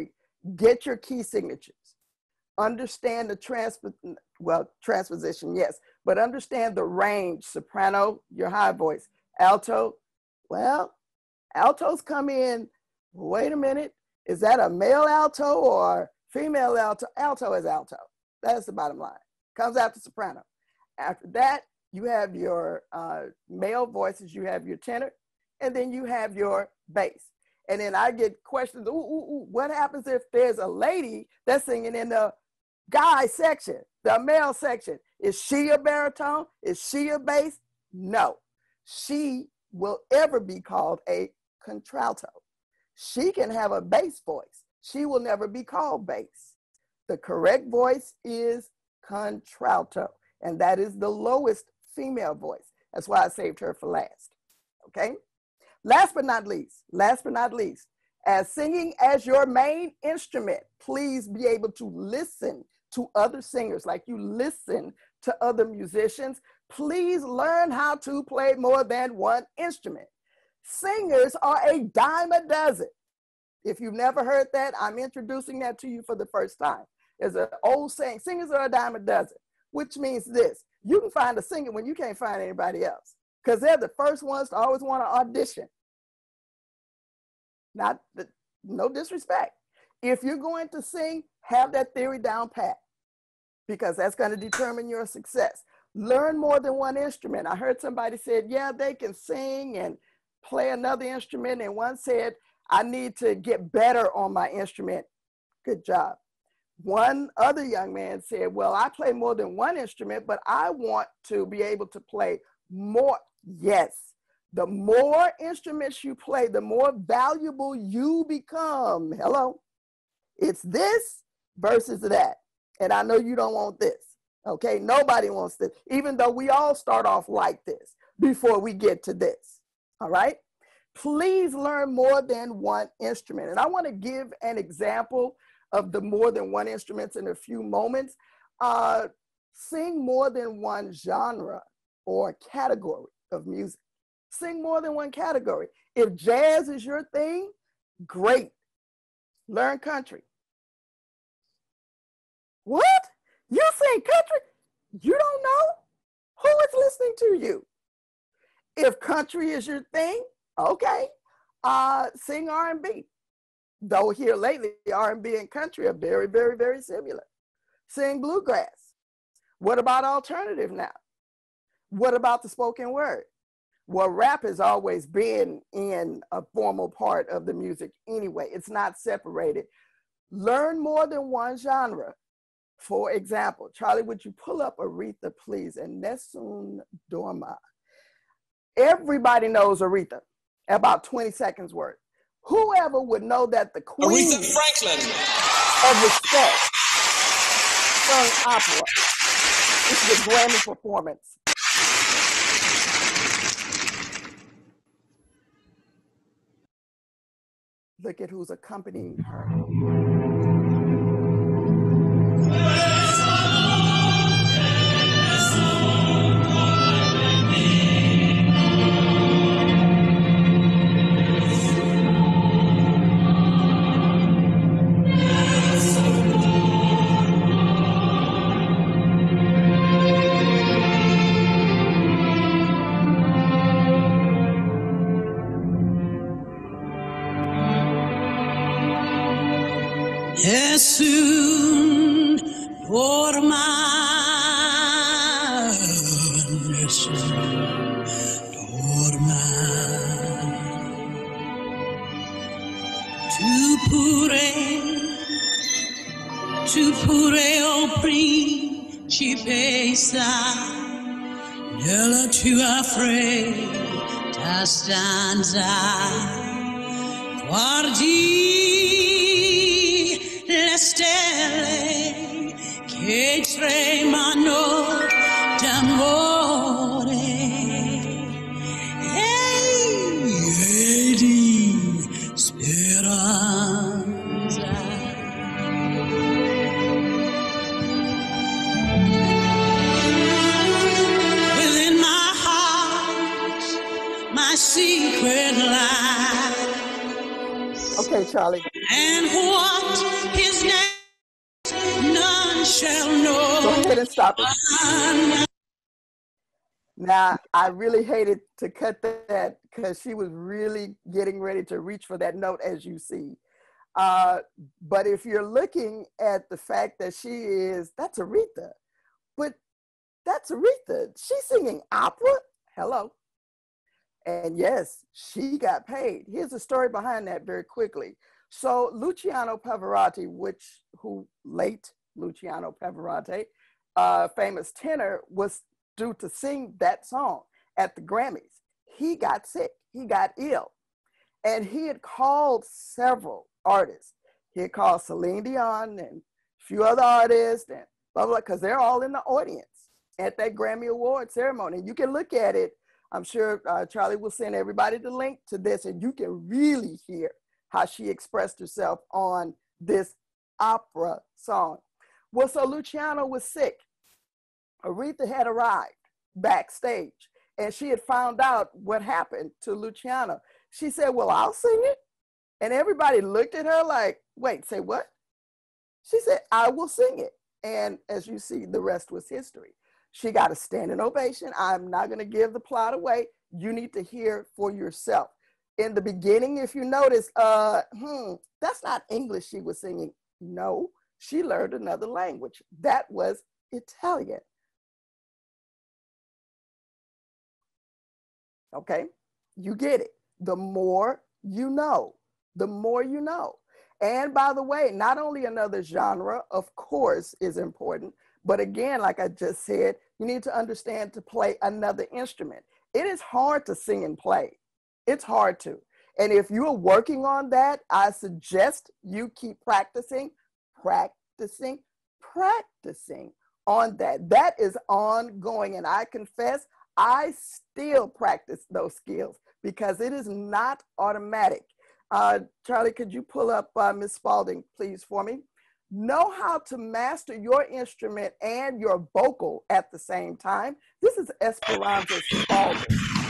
Get your key signatures. Understand the transposition, yes, but understand the range. Soprano, your high voice. Alto, well, altos come in, wait a minute, is that a male alto or female alto? Alto is alto. That's the bottom line. Comes after soprano. After that, you have your male voices, you have your tenor, and then you have your bass. And then I get questions, what happens if there's a lady that's singing in the guy section, the male section? Is she a baritone? Is she a bass? No. She will ever be called a contralto. She can have a bass voice. She will never be called bass. The correct voice is contralto, and that is the lowest female voice. That's why I saved her for last, okay? Last but not least, as singing as your main instrument, please be able to listen to other singers like you listen to other musicians. Please learn how to play more than one instrument. Singers are a dime a dozen. If you've never heard that, I'm introducing that to you for the first time. There's an old saying, singers are a dime a dozen, which means this: you can find a singer when you can't find anybody else, because they're the first ones to always want to audition. No disrespect. If you're going to sing, have that theory down pat, because that's going to determine your success. Learn more than one instrument. I heard somebody said, yeah, they can sing and play another instrument, and one said, I need to get better on my instrument. Good job. One other young man said, well, I play more than one instrument, but I want to be able to play more. Yes, the more instruments you play, the more valuable you become. Hello. It's this versus that. And I know you don't want this. Okay, nobody wants this, even though we all start off like this before we get to this. All right. Please learn more than one instrument. And I want to give an example of the more than one instruments in a few moments. Sing more than one genre or category of music. Sing more than one category. If jazz is your thing, great. Learn country. What? You sing country? You don't know? Who is listening to you? If country is your thing, okay, sing R&B. Though here lately, R&B and country are very, very, very similar. Sing bluegrass. What about alternative now? What about the spoken word? Well, rap has always been in a formal part of the music anyway. It's not separated. Learn more than one genre. For example, Charlie, would you pull up Aretha, please, and Nessun Dorma? Everybody knows Aretha, about 20 seconds worth. Whoever would know that the queen Aretha Franklin of respect sung opera? This is a Grammy performance. Look at who's accompanying her. Nessun dorma, nessun dorma. Tu pure, oh principessa, nella tua fredda stanza, guardi le stelle che tremano d'amore e di speranza. Within my heart, my secret lies. Okay, Charlie. And what his name, none shall know. Go ahead and stop it. Now, I really hated to cut that because she was really getting ready to reach for that note, as you see. But if you're looking at the fact that that's Aretha, but that's Aretha. She's singing opera. Hello. And yes, she got paid. Here's the story behind that very quickly. So Luciano Pavarotti, late Luciano Pavarotti, famous tenor, was due to sing that song at the Grammys. He got sick, he got ill. And he had called several artists. He had called Celine Dion and a few other artists and blah, blah, because they're all in the audience at that Grammy Award ceremony. You can look at it. I'm sure Charlie will send everybody the link to this, and you can really hear how she expressed herself on this opera song. Well, so Luciano was sick. Aretha had arrived backstage, and she had found out what happened to Luciano. She said, well, I'll sing it. And everybody looked at her like, wait, say what? She said, I will sing it. And as you see, the rest was history. She got a standing ovation. I'm not going to give the plot away. You need to hear for yourself. In the beginning, if you notice, that's not English she was singing. No, she learned another language. That was Italian. Okay, you get it. The more you know, the more you know. And by the way, not only another genre, of course, is important, but again, like I just said, you need to understand to play another instrument. It is hard to sing and play. It's hard to. And if you're working on that, I suggest you keep practicing on that. That is ongoing. And I confess, I still practice those skills because it is not automatic. Charlie, could you pull up Miss Spalding, please, for me? Know how to master your instrument and your vocal at the same time. This is Esperanza Spalding.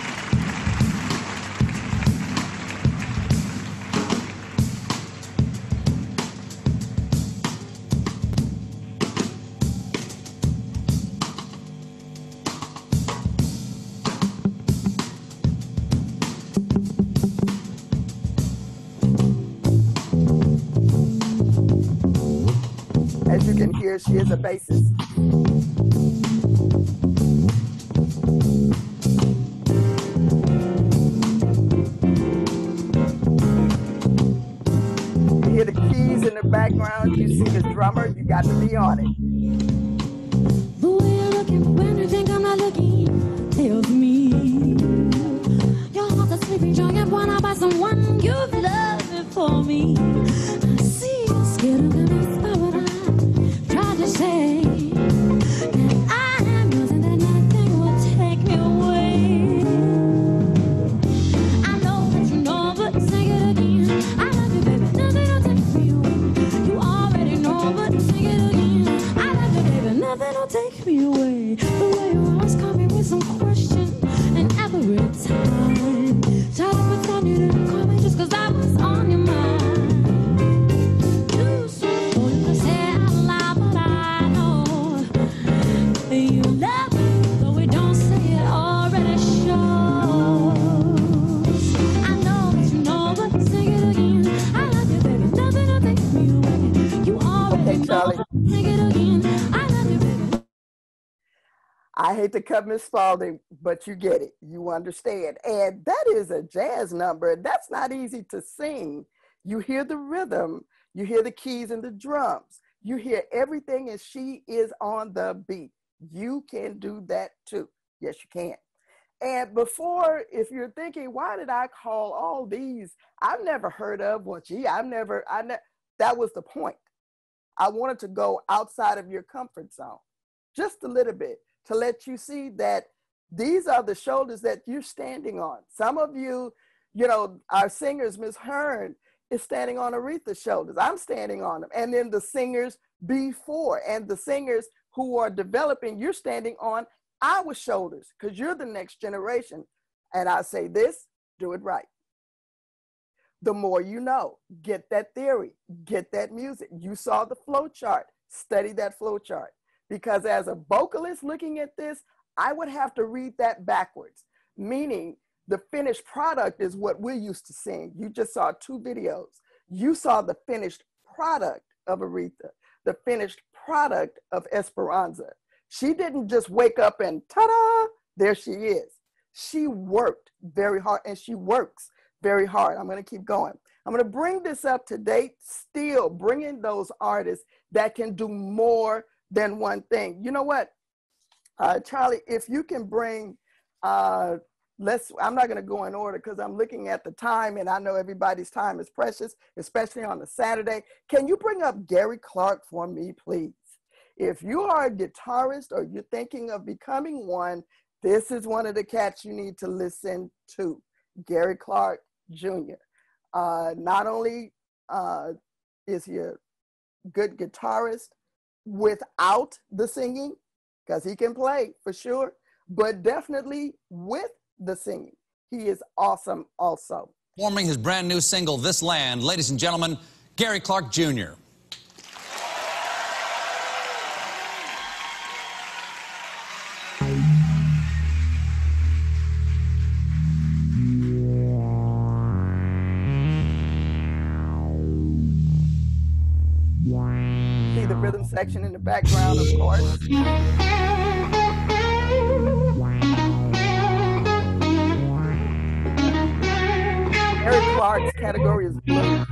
As you can hear, she is a bassist. You hear the keys in the background, you see the drummer, you got to be on it. The way you're looking when you think I'm not looking tells me your heart's a sleeping giant wanna by someone you've loved before me. I see you scared of them, that's what I tried to say. That I am yours and that nothing will take me away. I know that you know, but say it again. I love you, baby, nothing will take me away. You already know, but say it again. I love you, baby, nothing will take me away. The way you always call me with some question, and every time try to pretend you didn't call me just 'cause I was on your mind. Too soon for you to say out loud, but I know you love me, though we don't say it already shows. I know that you know, but say it again. I love you, baby, nothing will take me away. You already know, Charlie. say it again. I love you, baby. I hate to cut Miss Spalding, but you get it. You understand. And that is a jazz number. That's not easy to sing. You hear the rhythm, you hear the keys and the drums, you hear everything, and she is on the beat. You can do that too. Yes, you can. And before, if you're thinking, why did I call all these? I've never heard of, well, gee, that was the point. I wanted to go outside of your comfort zone just a little bit to let you see that these are the shoulders that you're standing on. Some of you, our singers, Miss Hearn is standing on Aretha's shoulders. I'm standing on them. And then the singers before and the singers who are developing, you're standing on our shoulders because you're the next generation. And I say this, do it right. the more you know. Get that theory, get that music. You saw the flow chart, study that flow chart. Because as a vocalist looking at this, I would have to read that backwards, meaning the finished product is what we're used to seeing. You just saw 2 videos. You saw the finished product of Aretha, the finished product of Esperanza. She didn't just wake up and ta-da, there she is. She worked very hard, and she works very hard. I'm going to keep going. I'm going to bring this up to date, still bringing those artists that can do more than one thing. You know what, Charlie, if you can bring, I'm not going to go in order because I'm looking at the time, and I know everybody's time is precious, especially on a Saturday. Can you bring up Gary Clark for me, please? If you are a guitarist or you're thinking of becoming one, this is one of the cats you need to listen to, Gary Clark Jr. Not only is he a good guitarist without the singing, because he can play for sure, but definitely with the singing, he is awesome also. Performing his brand new single, This Land, ladies and gentlemen, Gary Clark Jr. See the rhythm section in the background, of course. Gary Clark's category is blues.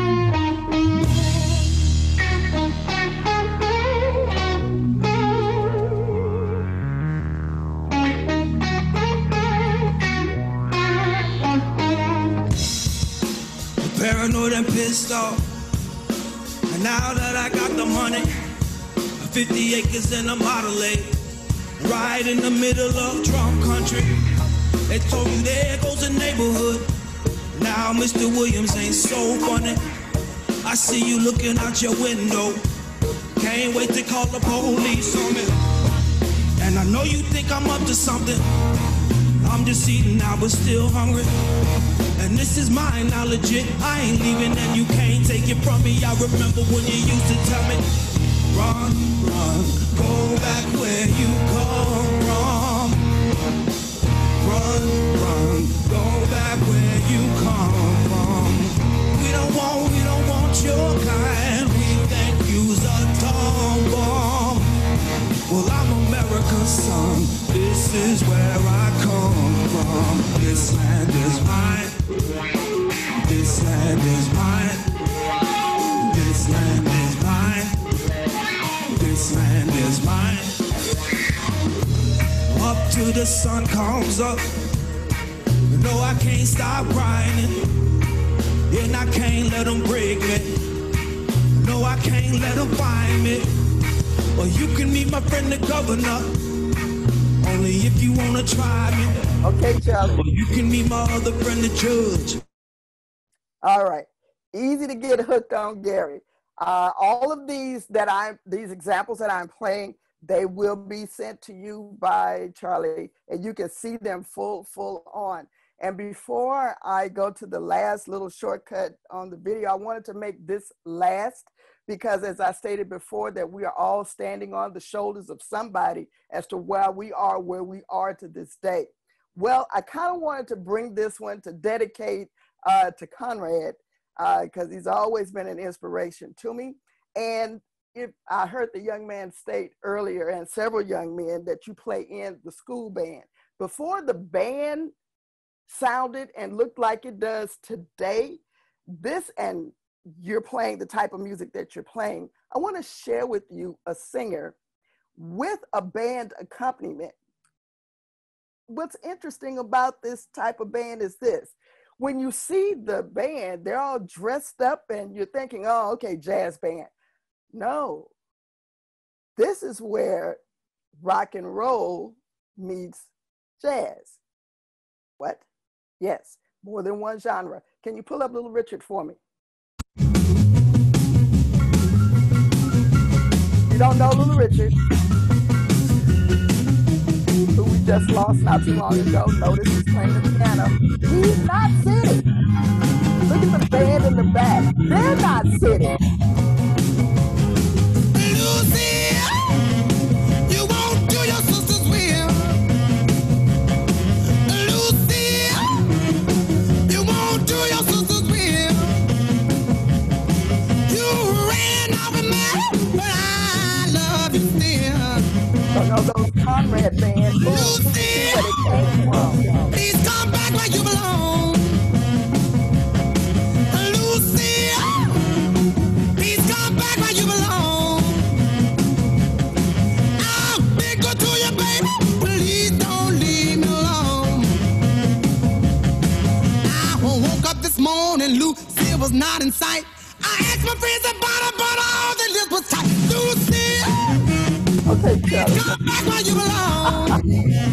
Paranoid and pissed off. And now that I got the money, 50 acres and a Model A, right in the middle of Trump country. They told me there goes the neighborhood. Now Mr. Williams ain't so funny. I see you looking out your window. Can't wait to call the police on me. And I know you think I'm up to something. I'm just eating now but still hungry. And this is mine now legit. I ain't leaving and you can't take it from me. I remember when you used to tell me, run, run, go back where you come from. Run, run, go back where you come from. We don't want your kind. We think you's a dumb bomb. Well, I'm America's son. This is where I come from. This land is mine. This land is mine. This land is mine. This land is mine. Up till the sun comes up. No, I can't stop grinding. And I can't let them break me. No, I can't let them find me. Or you can meet my friend the governor. Only if you wanna try me. Okay, Charlie. Or you can meet my other friend the judge. All right, easy to get hooked on Gary. All of these examples that I'm playing, they will be sent to you by Charlie, and you can see them full on. And before I go to the last little shortcut on the video, I wanted to make this last because, as I stated before, that we are all standing on the shoulders of somebody as to why we are where we are to this day. Well, I kind of wanted to bring this one to dedicate to Conrad, because he's always been an inspiration to me. And if I heard the young man state earlier, and several young men, that you play in the school band. Before the band sounded and looked like it does today, and you're playing the type of music that you're playing, I want to share with you a singer with a band accompaniment. What's interesting about this type of band is this. When you see the band, they're all dressed up and you're thinking, oh, okay, jazz band. No, this is where rock and roll meets jazz. What? Yes, more than one genre. Can you pull up Little Richard for me? You don't know Little Richard, who we just lost not too long ago. Notice he's playing the piano. He's not sitting. Look at the band in the back. They're not sitting. Lucy, you won't do your sister's will. Lucy, you won't do your sister's will. You ran off and married, but I love you still. So know those Conrad bands, boom, see where they came from. Please come back where you belong. Lucy, please come back where you belong. I'll be good to you, baby. Please don't leave me alone. I woke up this morning, Lucy was not in sight. I asked my friends about her, but all the list was tight. Lucy, okay, please come back where you belong.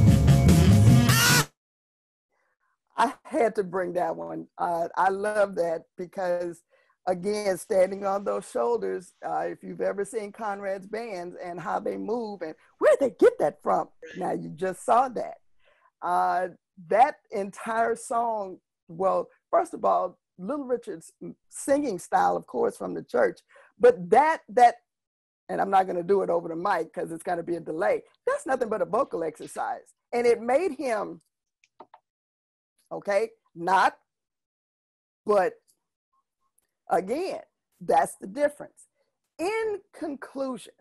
I had to bring that one. I love that because, again, standing on those shoulders, if you've ever seen Conrad's bands and how they move and where they get that from, now you just saw that. That entire song, well, first of all, Little Richard's singing style, of course, from the church, but that, and I'm not going to do it over the mic because it's going to be a delay, that's nothing but a vocal exercise. And it made him, okay, not, but again, that's the difference. In conclusion,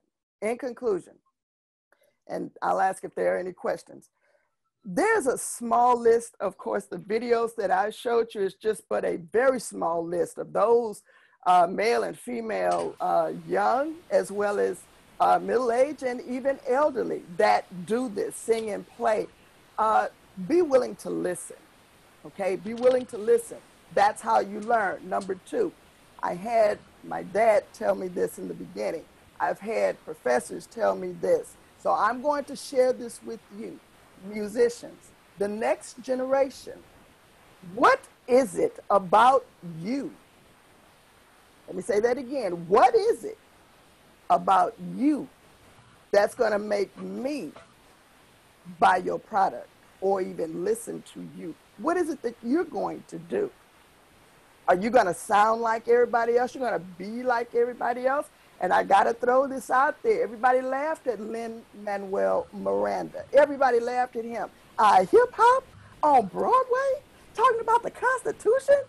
and I'll ask if there are any questions. There's a small list, of course, the videos that I showed you is just but a very small list of those male and female, young as well as middle-aged and even elderly that do this, sing and play. Be willing to listen. Okay, be willing to listen. That's how you learn. Number two, I had my dad tell me this in the beginning. I've had professors tell me this. So I'm going to share this with you, musicians, the next generation. What is it about you? Let me say that again. What is it about you that's going to make me buy your product or even listen to you? What is it that you're going to do? Are you going to sound like everybody else? You're going to be like everybody else? And I got to throw this out there. Everybody laughed at Lin-Manuel Miranda. Everybody laughed at him. Hip hop on Broadway? Talking about the Constitution?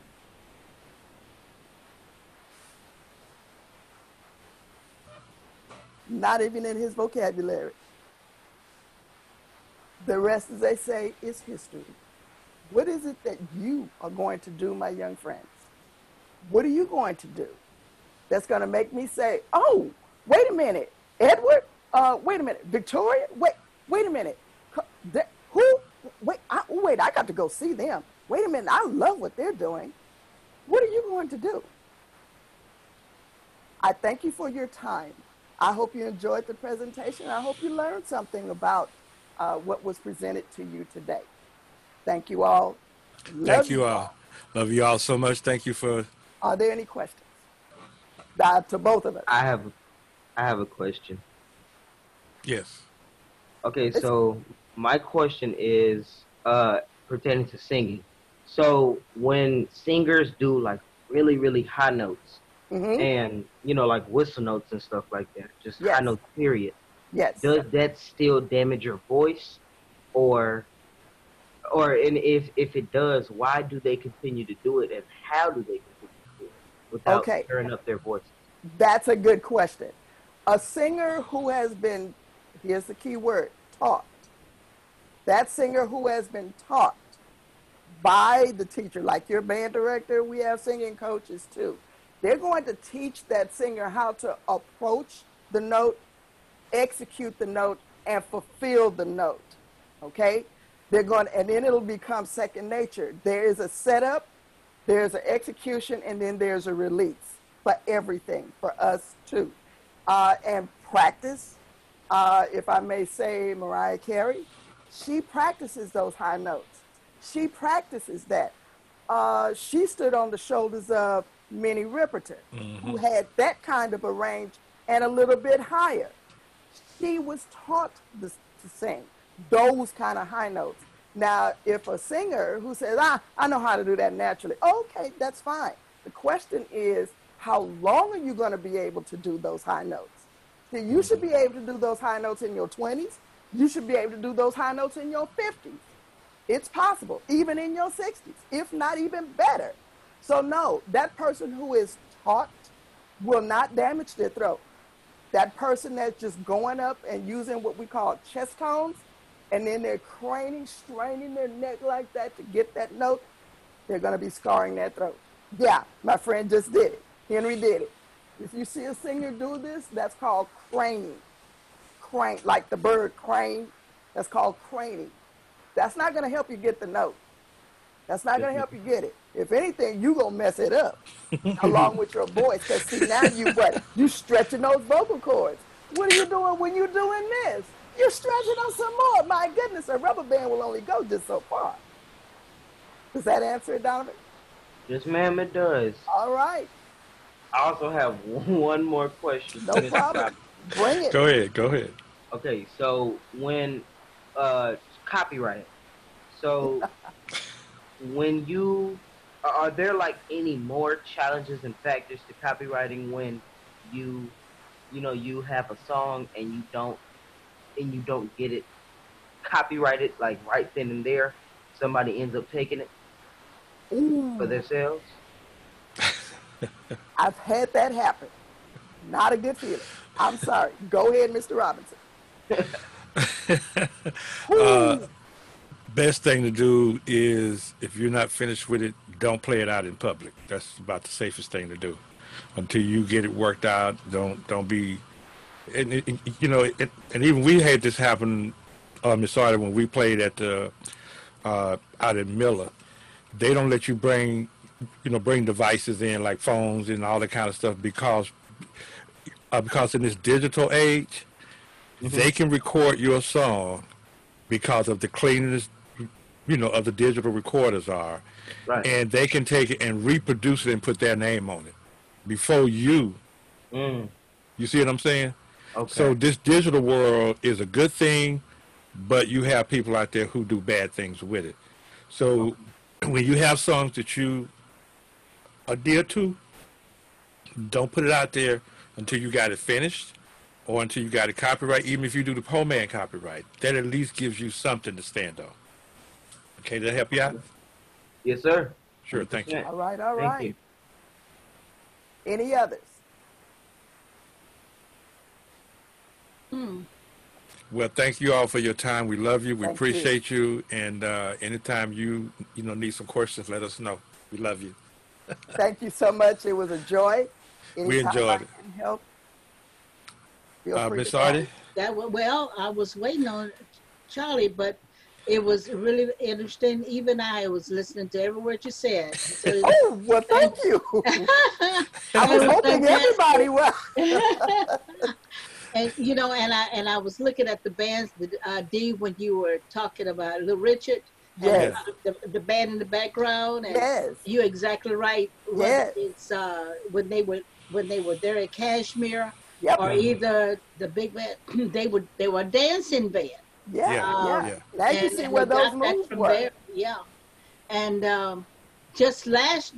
Not even in his vocabulary. The rest, as they say, is history. What is it that you are going to do, my young friends? What are you going to do that's going to make me say, oh, wait a minute, Edward? Wait a minute, Victoria? Wait a minute. Who? Wait, I got to go see them. Wait a minute, I love what they're doing. What are you going to do? I thank you for your time. I hope you enjoyed the presentation. I hope you learned something about what was presented to you today. Thank you all. Thank you all. Love you all so much. Thank you for. Are there any questions? To both of us. I have a question. Yes. Okay, so my question is pertaining to singing. So when singers do like really, really high notes and, you know, like whistle notes and stuff like that, just high notes, period. Yes. Does that still damage your voice? And if it does, why do they continue to do it, and how do they continue to do it without stirring up their voices? That's a good question. A singer who has been, here's the key word, taught. That singer who has been taught by the teacher, like your band director, we have singing coaches too. They're going to teach that singer how to approach the note, execute the note, and fulfill the note, okay? They're going, and then it'll become second nature. There is a setup, there's an execution, and then there's a release for everything, for us too. And practice, if I may say, Mariah Carey, she practices those high notes. She practices that. She stood on the shoulders of Minnie Riperton, who had that kind of a range and a little bit higher. She was taught to sing those kind of high notes. Now, if a singer who says, I know how to do that naturally, okay, that's fine. The question is, how long are you going to be able to do those high notes? See, you should be able to do those high notes in your 20s. You should be able to do those high notes in your 50s. It's possible, even in your 60s, if not even better. So no, that person who is taught will not damage their throat. That person that's just going up and using what we call chest tones, and then they're craning, straining their neck like that to get that note, they're going to be scarring their throat. Yeah, my friend just did it. Henry did it. If you see a singer do this, that's called craning. Crane, like the bird crane, that's called craning. That's not going to help you get the note. That's not going to help you get it. If anything, you're going to mess it up along with your voice. Because see, now you stretching those vocal cords. What are you doing when you're doing this? You're stretching them some more. My goodness, a rubber band will only go just so far. Does that answer it, Donovan? Yes, ma'am, it does. All right. I also have one more question. No problem. Bring it. Go ahead. Okay, so when copyright. So when are there like any more challenges and factors to copywriting when you have a song and you don't get it copyrighted like right then and there? Somebody ends up taking it for themselves. I've had that happen. Not a good feeling. I'm sorry. Go ahead, Mr. Robinson. Best thing to do is, if you're not finished with it, don't play it out in public. That's about the safest thing to do. Until you get it worked out, don't be. And even we had this happen, Miss Artie, when we played at the out at Miller. They don't let you bring devices in like phones and all that kind of stuff because in this digital age, they can record your song because of the cleanliness, of the digital recorders are. Right. And they can take it and reproduce it and put their name on it before you. You see what I'm saying? Okay. So this digital world is a good thing, but you have people out there who do bad things with it. So when you have songs that you adhere to, don't put it out there until you got it finished or until you got it copyright. Even if you do the poor man copyright, that at least gives you something to stand on. Okay, did that help you out? Yes, sir. Sure, thank you. All right. Any others? Well, thank you all for your time. We love you. We appreciate you. And anytime you need some questions, let us know. We love you. Thank you so much. It was a joy. We enjoyed it. Help. Miss Artie? Well, I was waiting on Charlie, but it was really interesting. Even I was listening to every word you said. So, well, thank you. I was hoping everybody was. And and I was looking at the bands, D, when you were talking about Little Richard. Yes. The band in the background. And yes. You're exactly right. Yes. It's when they were there at Kashmir, yep. or either the big band, they were a dancing band. Yeah. Now you see where those moves were. There. Yeah. And just last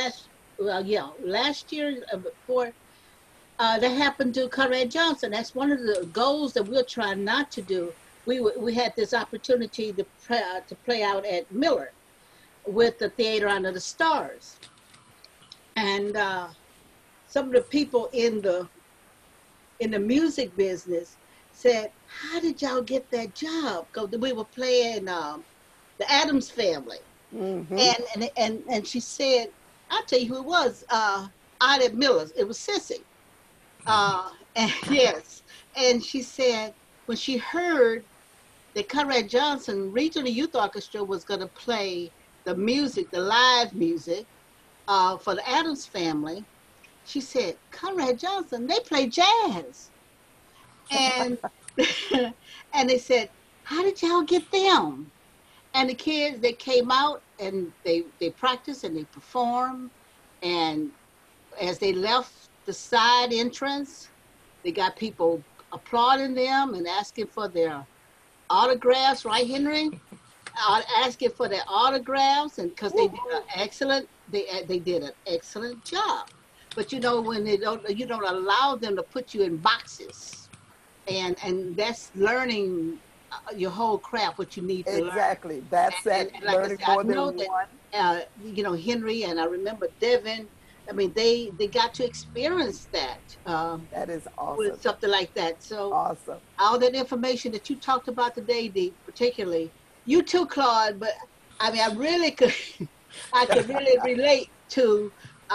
year before. That happened to Conrad Johnson. That's one of the goals that we're trying not to do. We had this opportunity to play out at Miller with the Theater Under the Stars, and some of the people in the music business said, "How did y'all get that job?" Because we were playing the Addams Family, and she said, "I'll tell you who it was. Out at Miller's, it was Sissy." And yes, and she said when she heard that Conrad Johnson Regional Youth Orchestra was going to play the music, the live music, for the Addams Family, she said, "Conrad Johnson, they play jazz," and and they said, "How did y'all get them?" And the kids, they came out and they practiced and they performed, and as they left the side entrance, they got people applauding them and asking for their autographs, right, Henry? asking for their autographs, and because they did an excellent, they did an excellent job. But you know, when you don't allow them to put you in boxes, and that's learning your whole craft, what you need to learn. Exactly. That's that like learning I said, more I than know one. that you know, Henry, and I remember Devin. I mean, they got to experience that. That is awesome. With something like that. So awesome. All that information that you talked about today, Dee, particularly you too, Claude. But I mean, I really could, I could really relate to,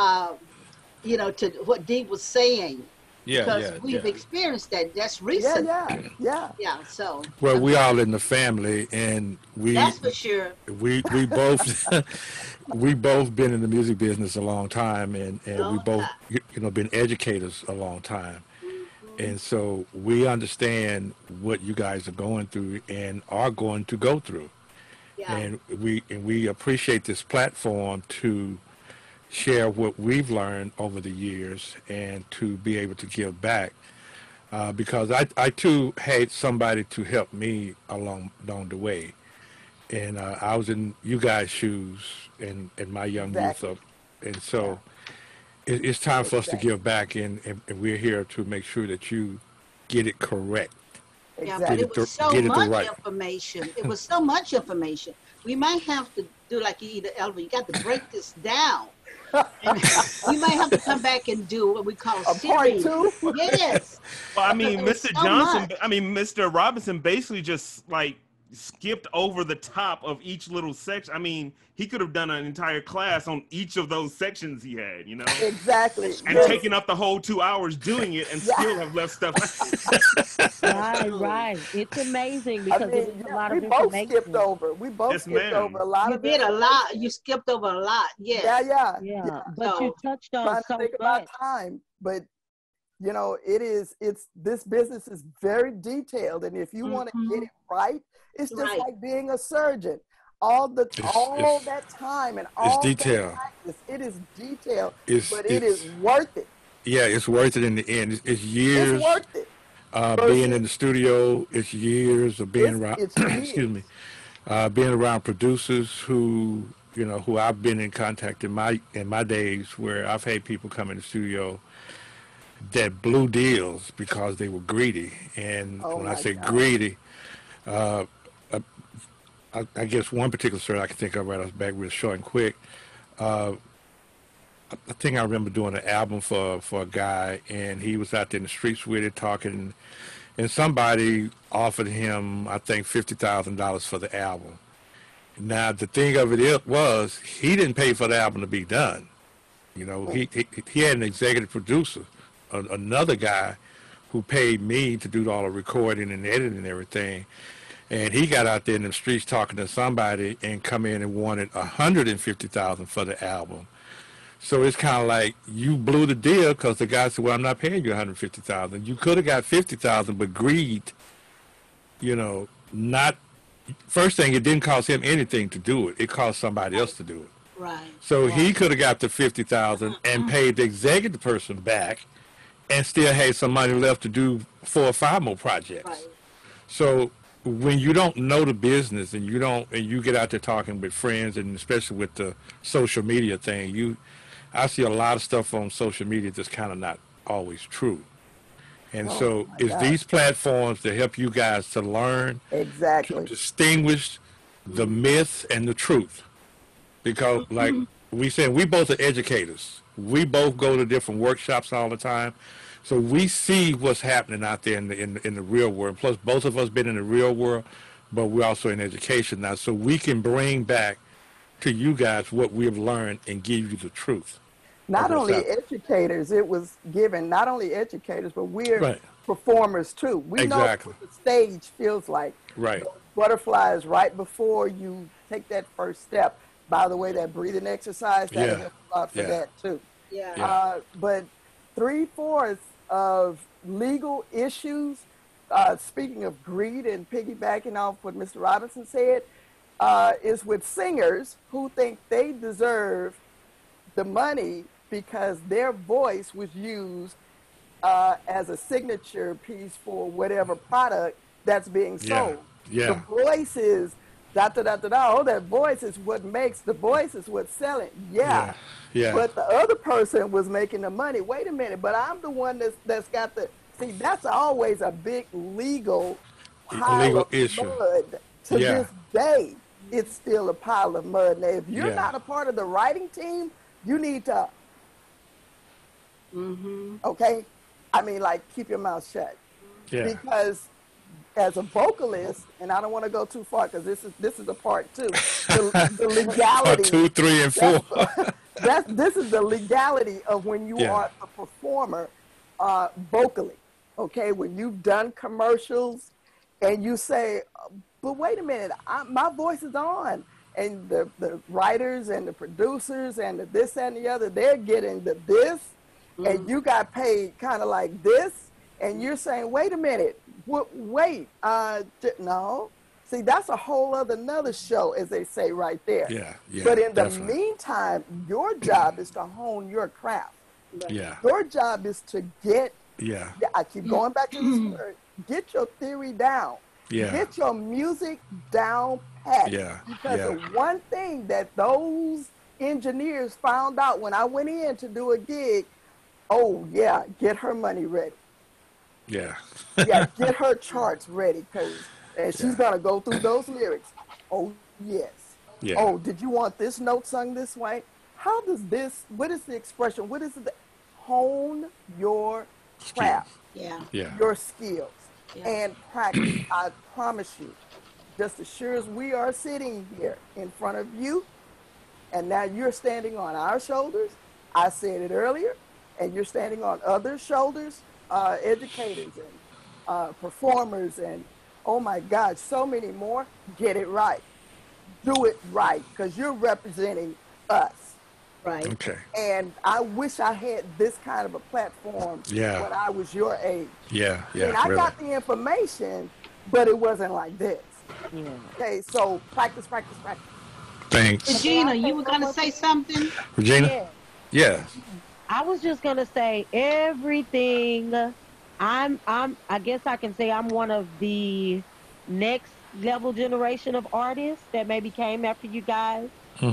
you know, to what Dee was saying. Yeah, because we've experienced that. That's recent. Yeah. So. Well, we all in the family, and we. That's for sure. We both we both been in the music business a long time, and we both been educators a long time, and so we understand what you guys are going through and are going to go through, and we appreciate this platform to share what we've learned over the years and to be able to give back, because I too had somebody to help me along the way. And I was in you guys' shoes in my young youth up. And so it's time for us to give back, and we're here to make sure that you get it correct. Yeah, but it was so much information. It was so much information. We might have to do like you either, Elva, you got to break this down. And we might have to come back and do what we call a part two. Yes. Well, I mean, Mr. Johnson, Mr. Robinson basically just like skipped over the top of each little section. I mean, he could have done an entire class on each of those sections he had, you know? Exactly. And taken up the whole 2 hours doing it and still have left stuff. Right. It's amazing because it was a lot of information. information. We both skipped over a lot of it. You did a lot. You skipped over a lot. Yes. Yeah. But you touched on so much. About time, but you know, this business is very detailed, and if you want to get it right, it's just like being a surgeon. All that time and all detail. That practice, it is detailed, but it is worth it. Yeah, it's worth it in the end. It's years. It's worth it. Being in the studio, it's years of being around. Excuse me, being around producers who I've been in contact in my days where I've had people come in the studio that blew deals because they were greedy. And when I say greedy, I guess one particular story I can think of right off the back, real short and quick. I think I remember doing an album for a guy, and he was out there in the streets with it talking, and somebody offered him, I think, $50,000 for the album. Now, the thing of it was, he didn't pay for the album to be done. You know, he had an executive producer, another guy who paid me to do all the recording and editing and everything. And he got out there in the streets talking to somebody and come in and wanted $150,000 for the album. So it's kind of like you blew the deal because the guy said, well, I'm not paying you $150,000. You could have got $50,000, but greed, not, first thing, it didn't cost him anything to do it. It cost somebody else to do it. Right. So he could have got the $50,000 and paid the executive person back and still had some money left to do 4 or 5 more projects. Right. So when you don't know the business and you get out there talking with friends, and especially with the social media thing, I see a lot of stuff on social media that's kind of not always true. And so it's these platforms that help you guys to learn, to distinguish the myth and the truth. Because like we said, we both are educators. We both go to different workshops all the time. So we see what's happening out there in the real world. Plus, both of us been in the real world, but we're also in education now. So we can bring back to you guys what we've learned and give you the truth. Not only educators, it was given, not only educators, but we're performers too. We know what the stage feels like. Right. Those butterflies right before you take that first step. By the way, that breathing exercise, that helps a lot for that too. But 3/4 of legal issues, speaking of greed and piggybacking off what Mr. Robinson said, is with singers who think they deserve the money because their voice was used as a signature piece for whatever product that's being sold. Yeah. The voices da da da da da. Oh, that voice is what makes the voice is what's selling. Yeah. Yeah. But the other person was making the money. Wait a minute, but I'm the one that's got the see. That's always a big legal pile Legal of issue. mud. To this day, it's still a pile of mud. Now, if you're not a part of the writing team, you need to. Okay, I mean, like, keep your mouth shut. Yeah. Because as a vocalist, and I don't want to go too far because this is a part two. The legality. Part 2, 3, and 4. This is the legality of when you are a performer vocally. Okay, when you've done commercials and you say, but wait a minute, my voice is on. And the writers and the producers and the this and the other, they're getting the this, and you got paid kind of like this, and you're saying, wait a minute, wait, no. See, that's a whole another show, as they say right there. Yeah. But in the meantime, your job is to hone your craft. Yeah. Your job is to get, I keep going back to this word, get your theory down. Yeah. Get your music down pat. Yeah. Because the one thing that those engineers found out when I went in to do a gig, oh yeah, get her money ready. Yeah. Get her charts ready, and she's gonna go through those lyrics. Oh yes. Yeah. Oh, did you want this note sung this way? How does this? What is the expression? What is it? Hone your craft. Yeah. Your skills. And practice. I promise you, just as sure as we are sitting here in front of you, and now you're standing on our shoulders, I said it earlier, and you're standing on other shoulders, educators and performers and, oh my God, so many more, get it right. Do it right, because you're representing us. Right. Okay. And I wish I had this kind of a platform when I was your age. Yeah. And I got the information, but it wasn't like this. Okay, so practice. Thanks. Regina, you were going to say something? Regina? Yeah. I was just going to say everything. I guess I can say I'm one of the next level generation of artists that maybe came after you guys.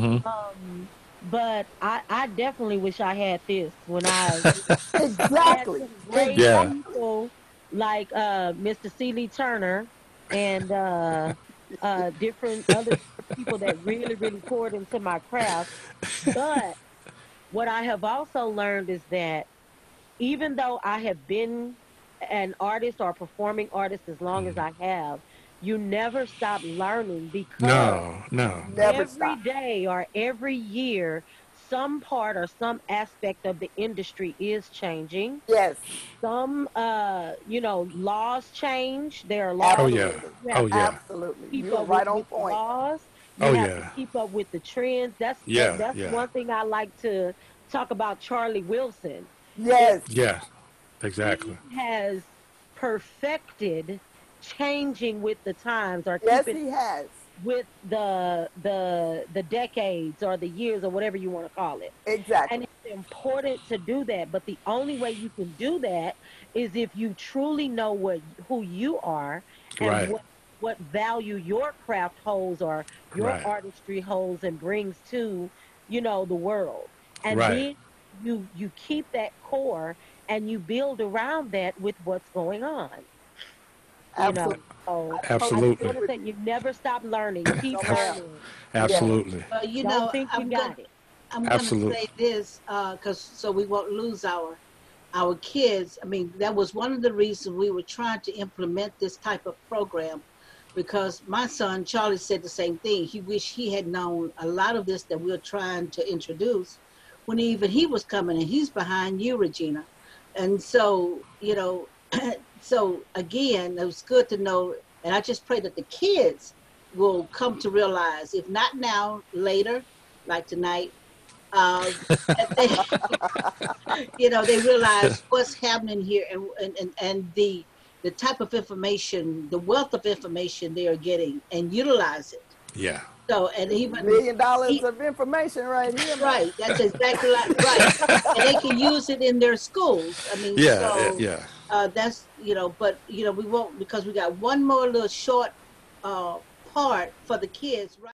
But I definitely wish I had this when I exactly great people like Mr. C. Lee Turner and different other people that really poured into my craft. But what I have also learned is that even though I have been an artist or a performing artist as long as I have, you never stop learning because every day or every year, some part or some aspect of the industry is changing. Yes. Some, laws change. There are laws. Absolutely. Keep You're up right with on point. Laws. You have to keep up with the trends. That's one thing I like to talk about. Charlie Wilson. Yes. Yeah. Exactly. He has perfected changing with the times, or keeping he has with the decades or the years or whatever you want to call it. Exactly. And it's important to do that, but the only way you can do that is if you truly know who you are and what value your craft holds or your artistry holds and brings to the world. And then you keep that core and you build around that with what's going on. Absolutely. You never stop learning. Keep learning. Absolutely. Don't think you got it. I'm going to say this so we won't lose our kids. I mean, that was one of the reasons we were trying to implement this type of program, because my son Charlie said the same thing. He wished he had known a lot of this that we're trying to introduce when he was coming, and he's behind you, Regina. And so, so again, it was good to know, and I just pray that the kids will come to realize, if not now, later, like tonight, they realize what's happening here and the type of information, the wealth of information they are getting, and utilize it. Yeah. So, and even $1 million of information right here. Right. That's exactly right. And they can use it in their schools. I mean, that's, but, we won't, because we got one more little short part for the kids, right?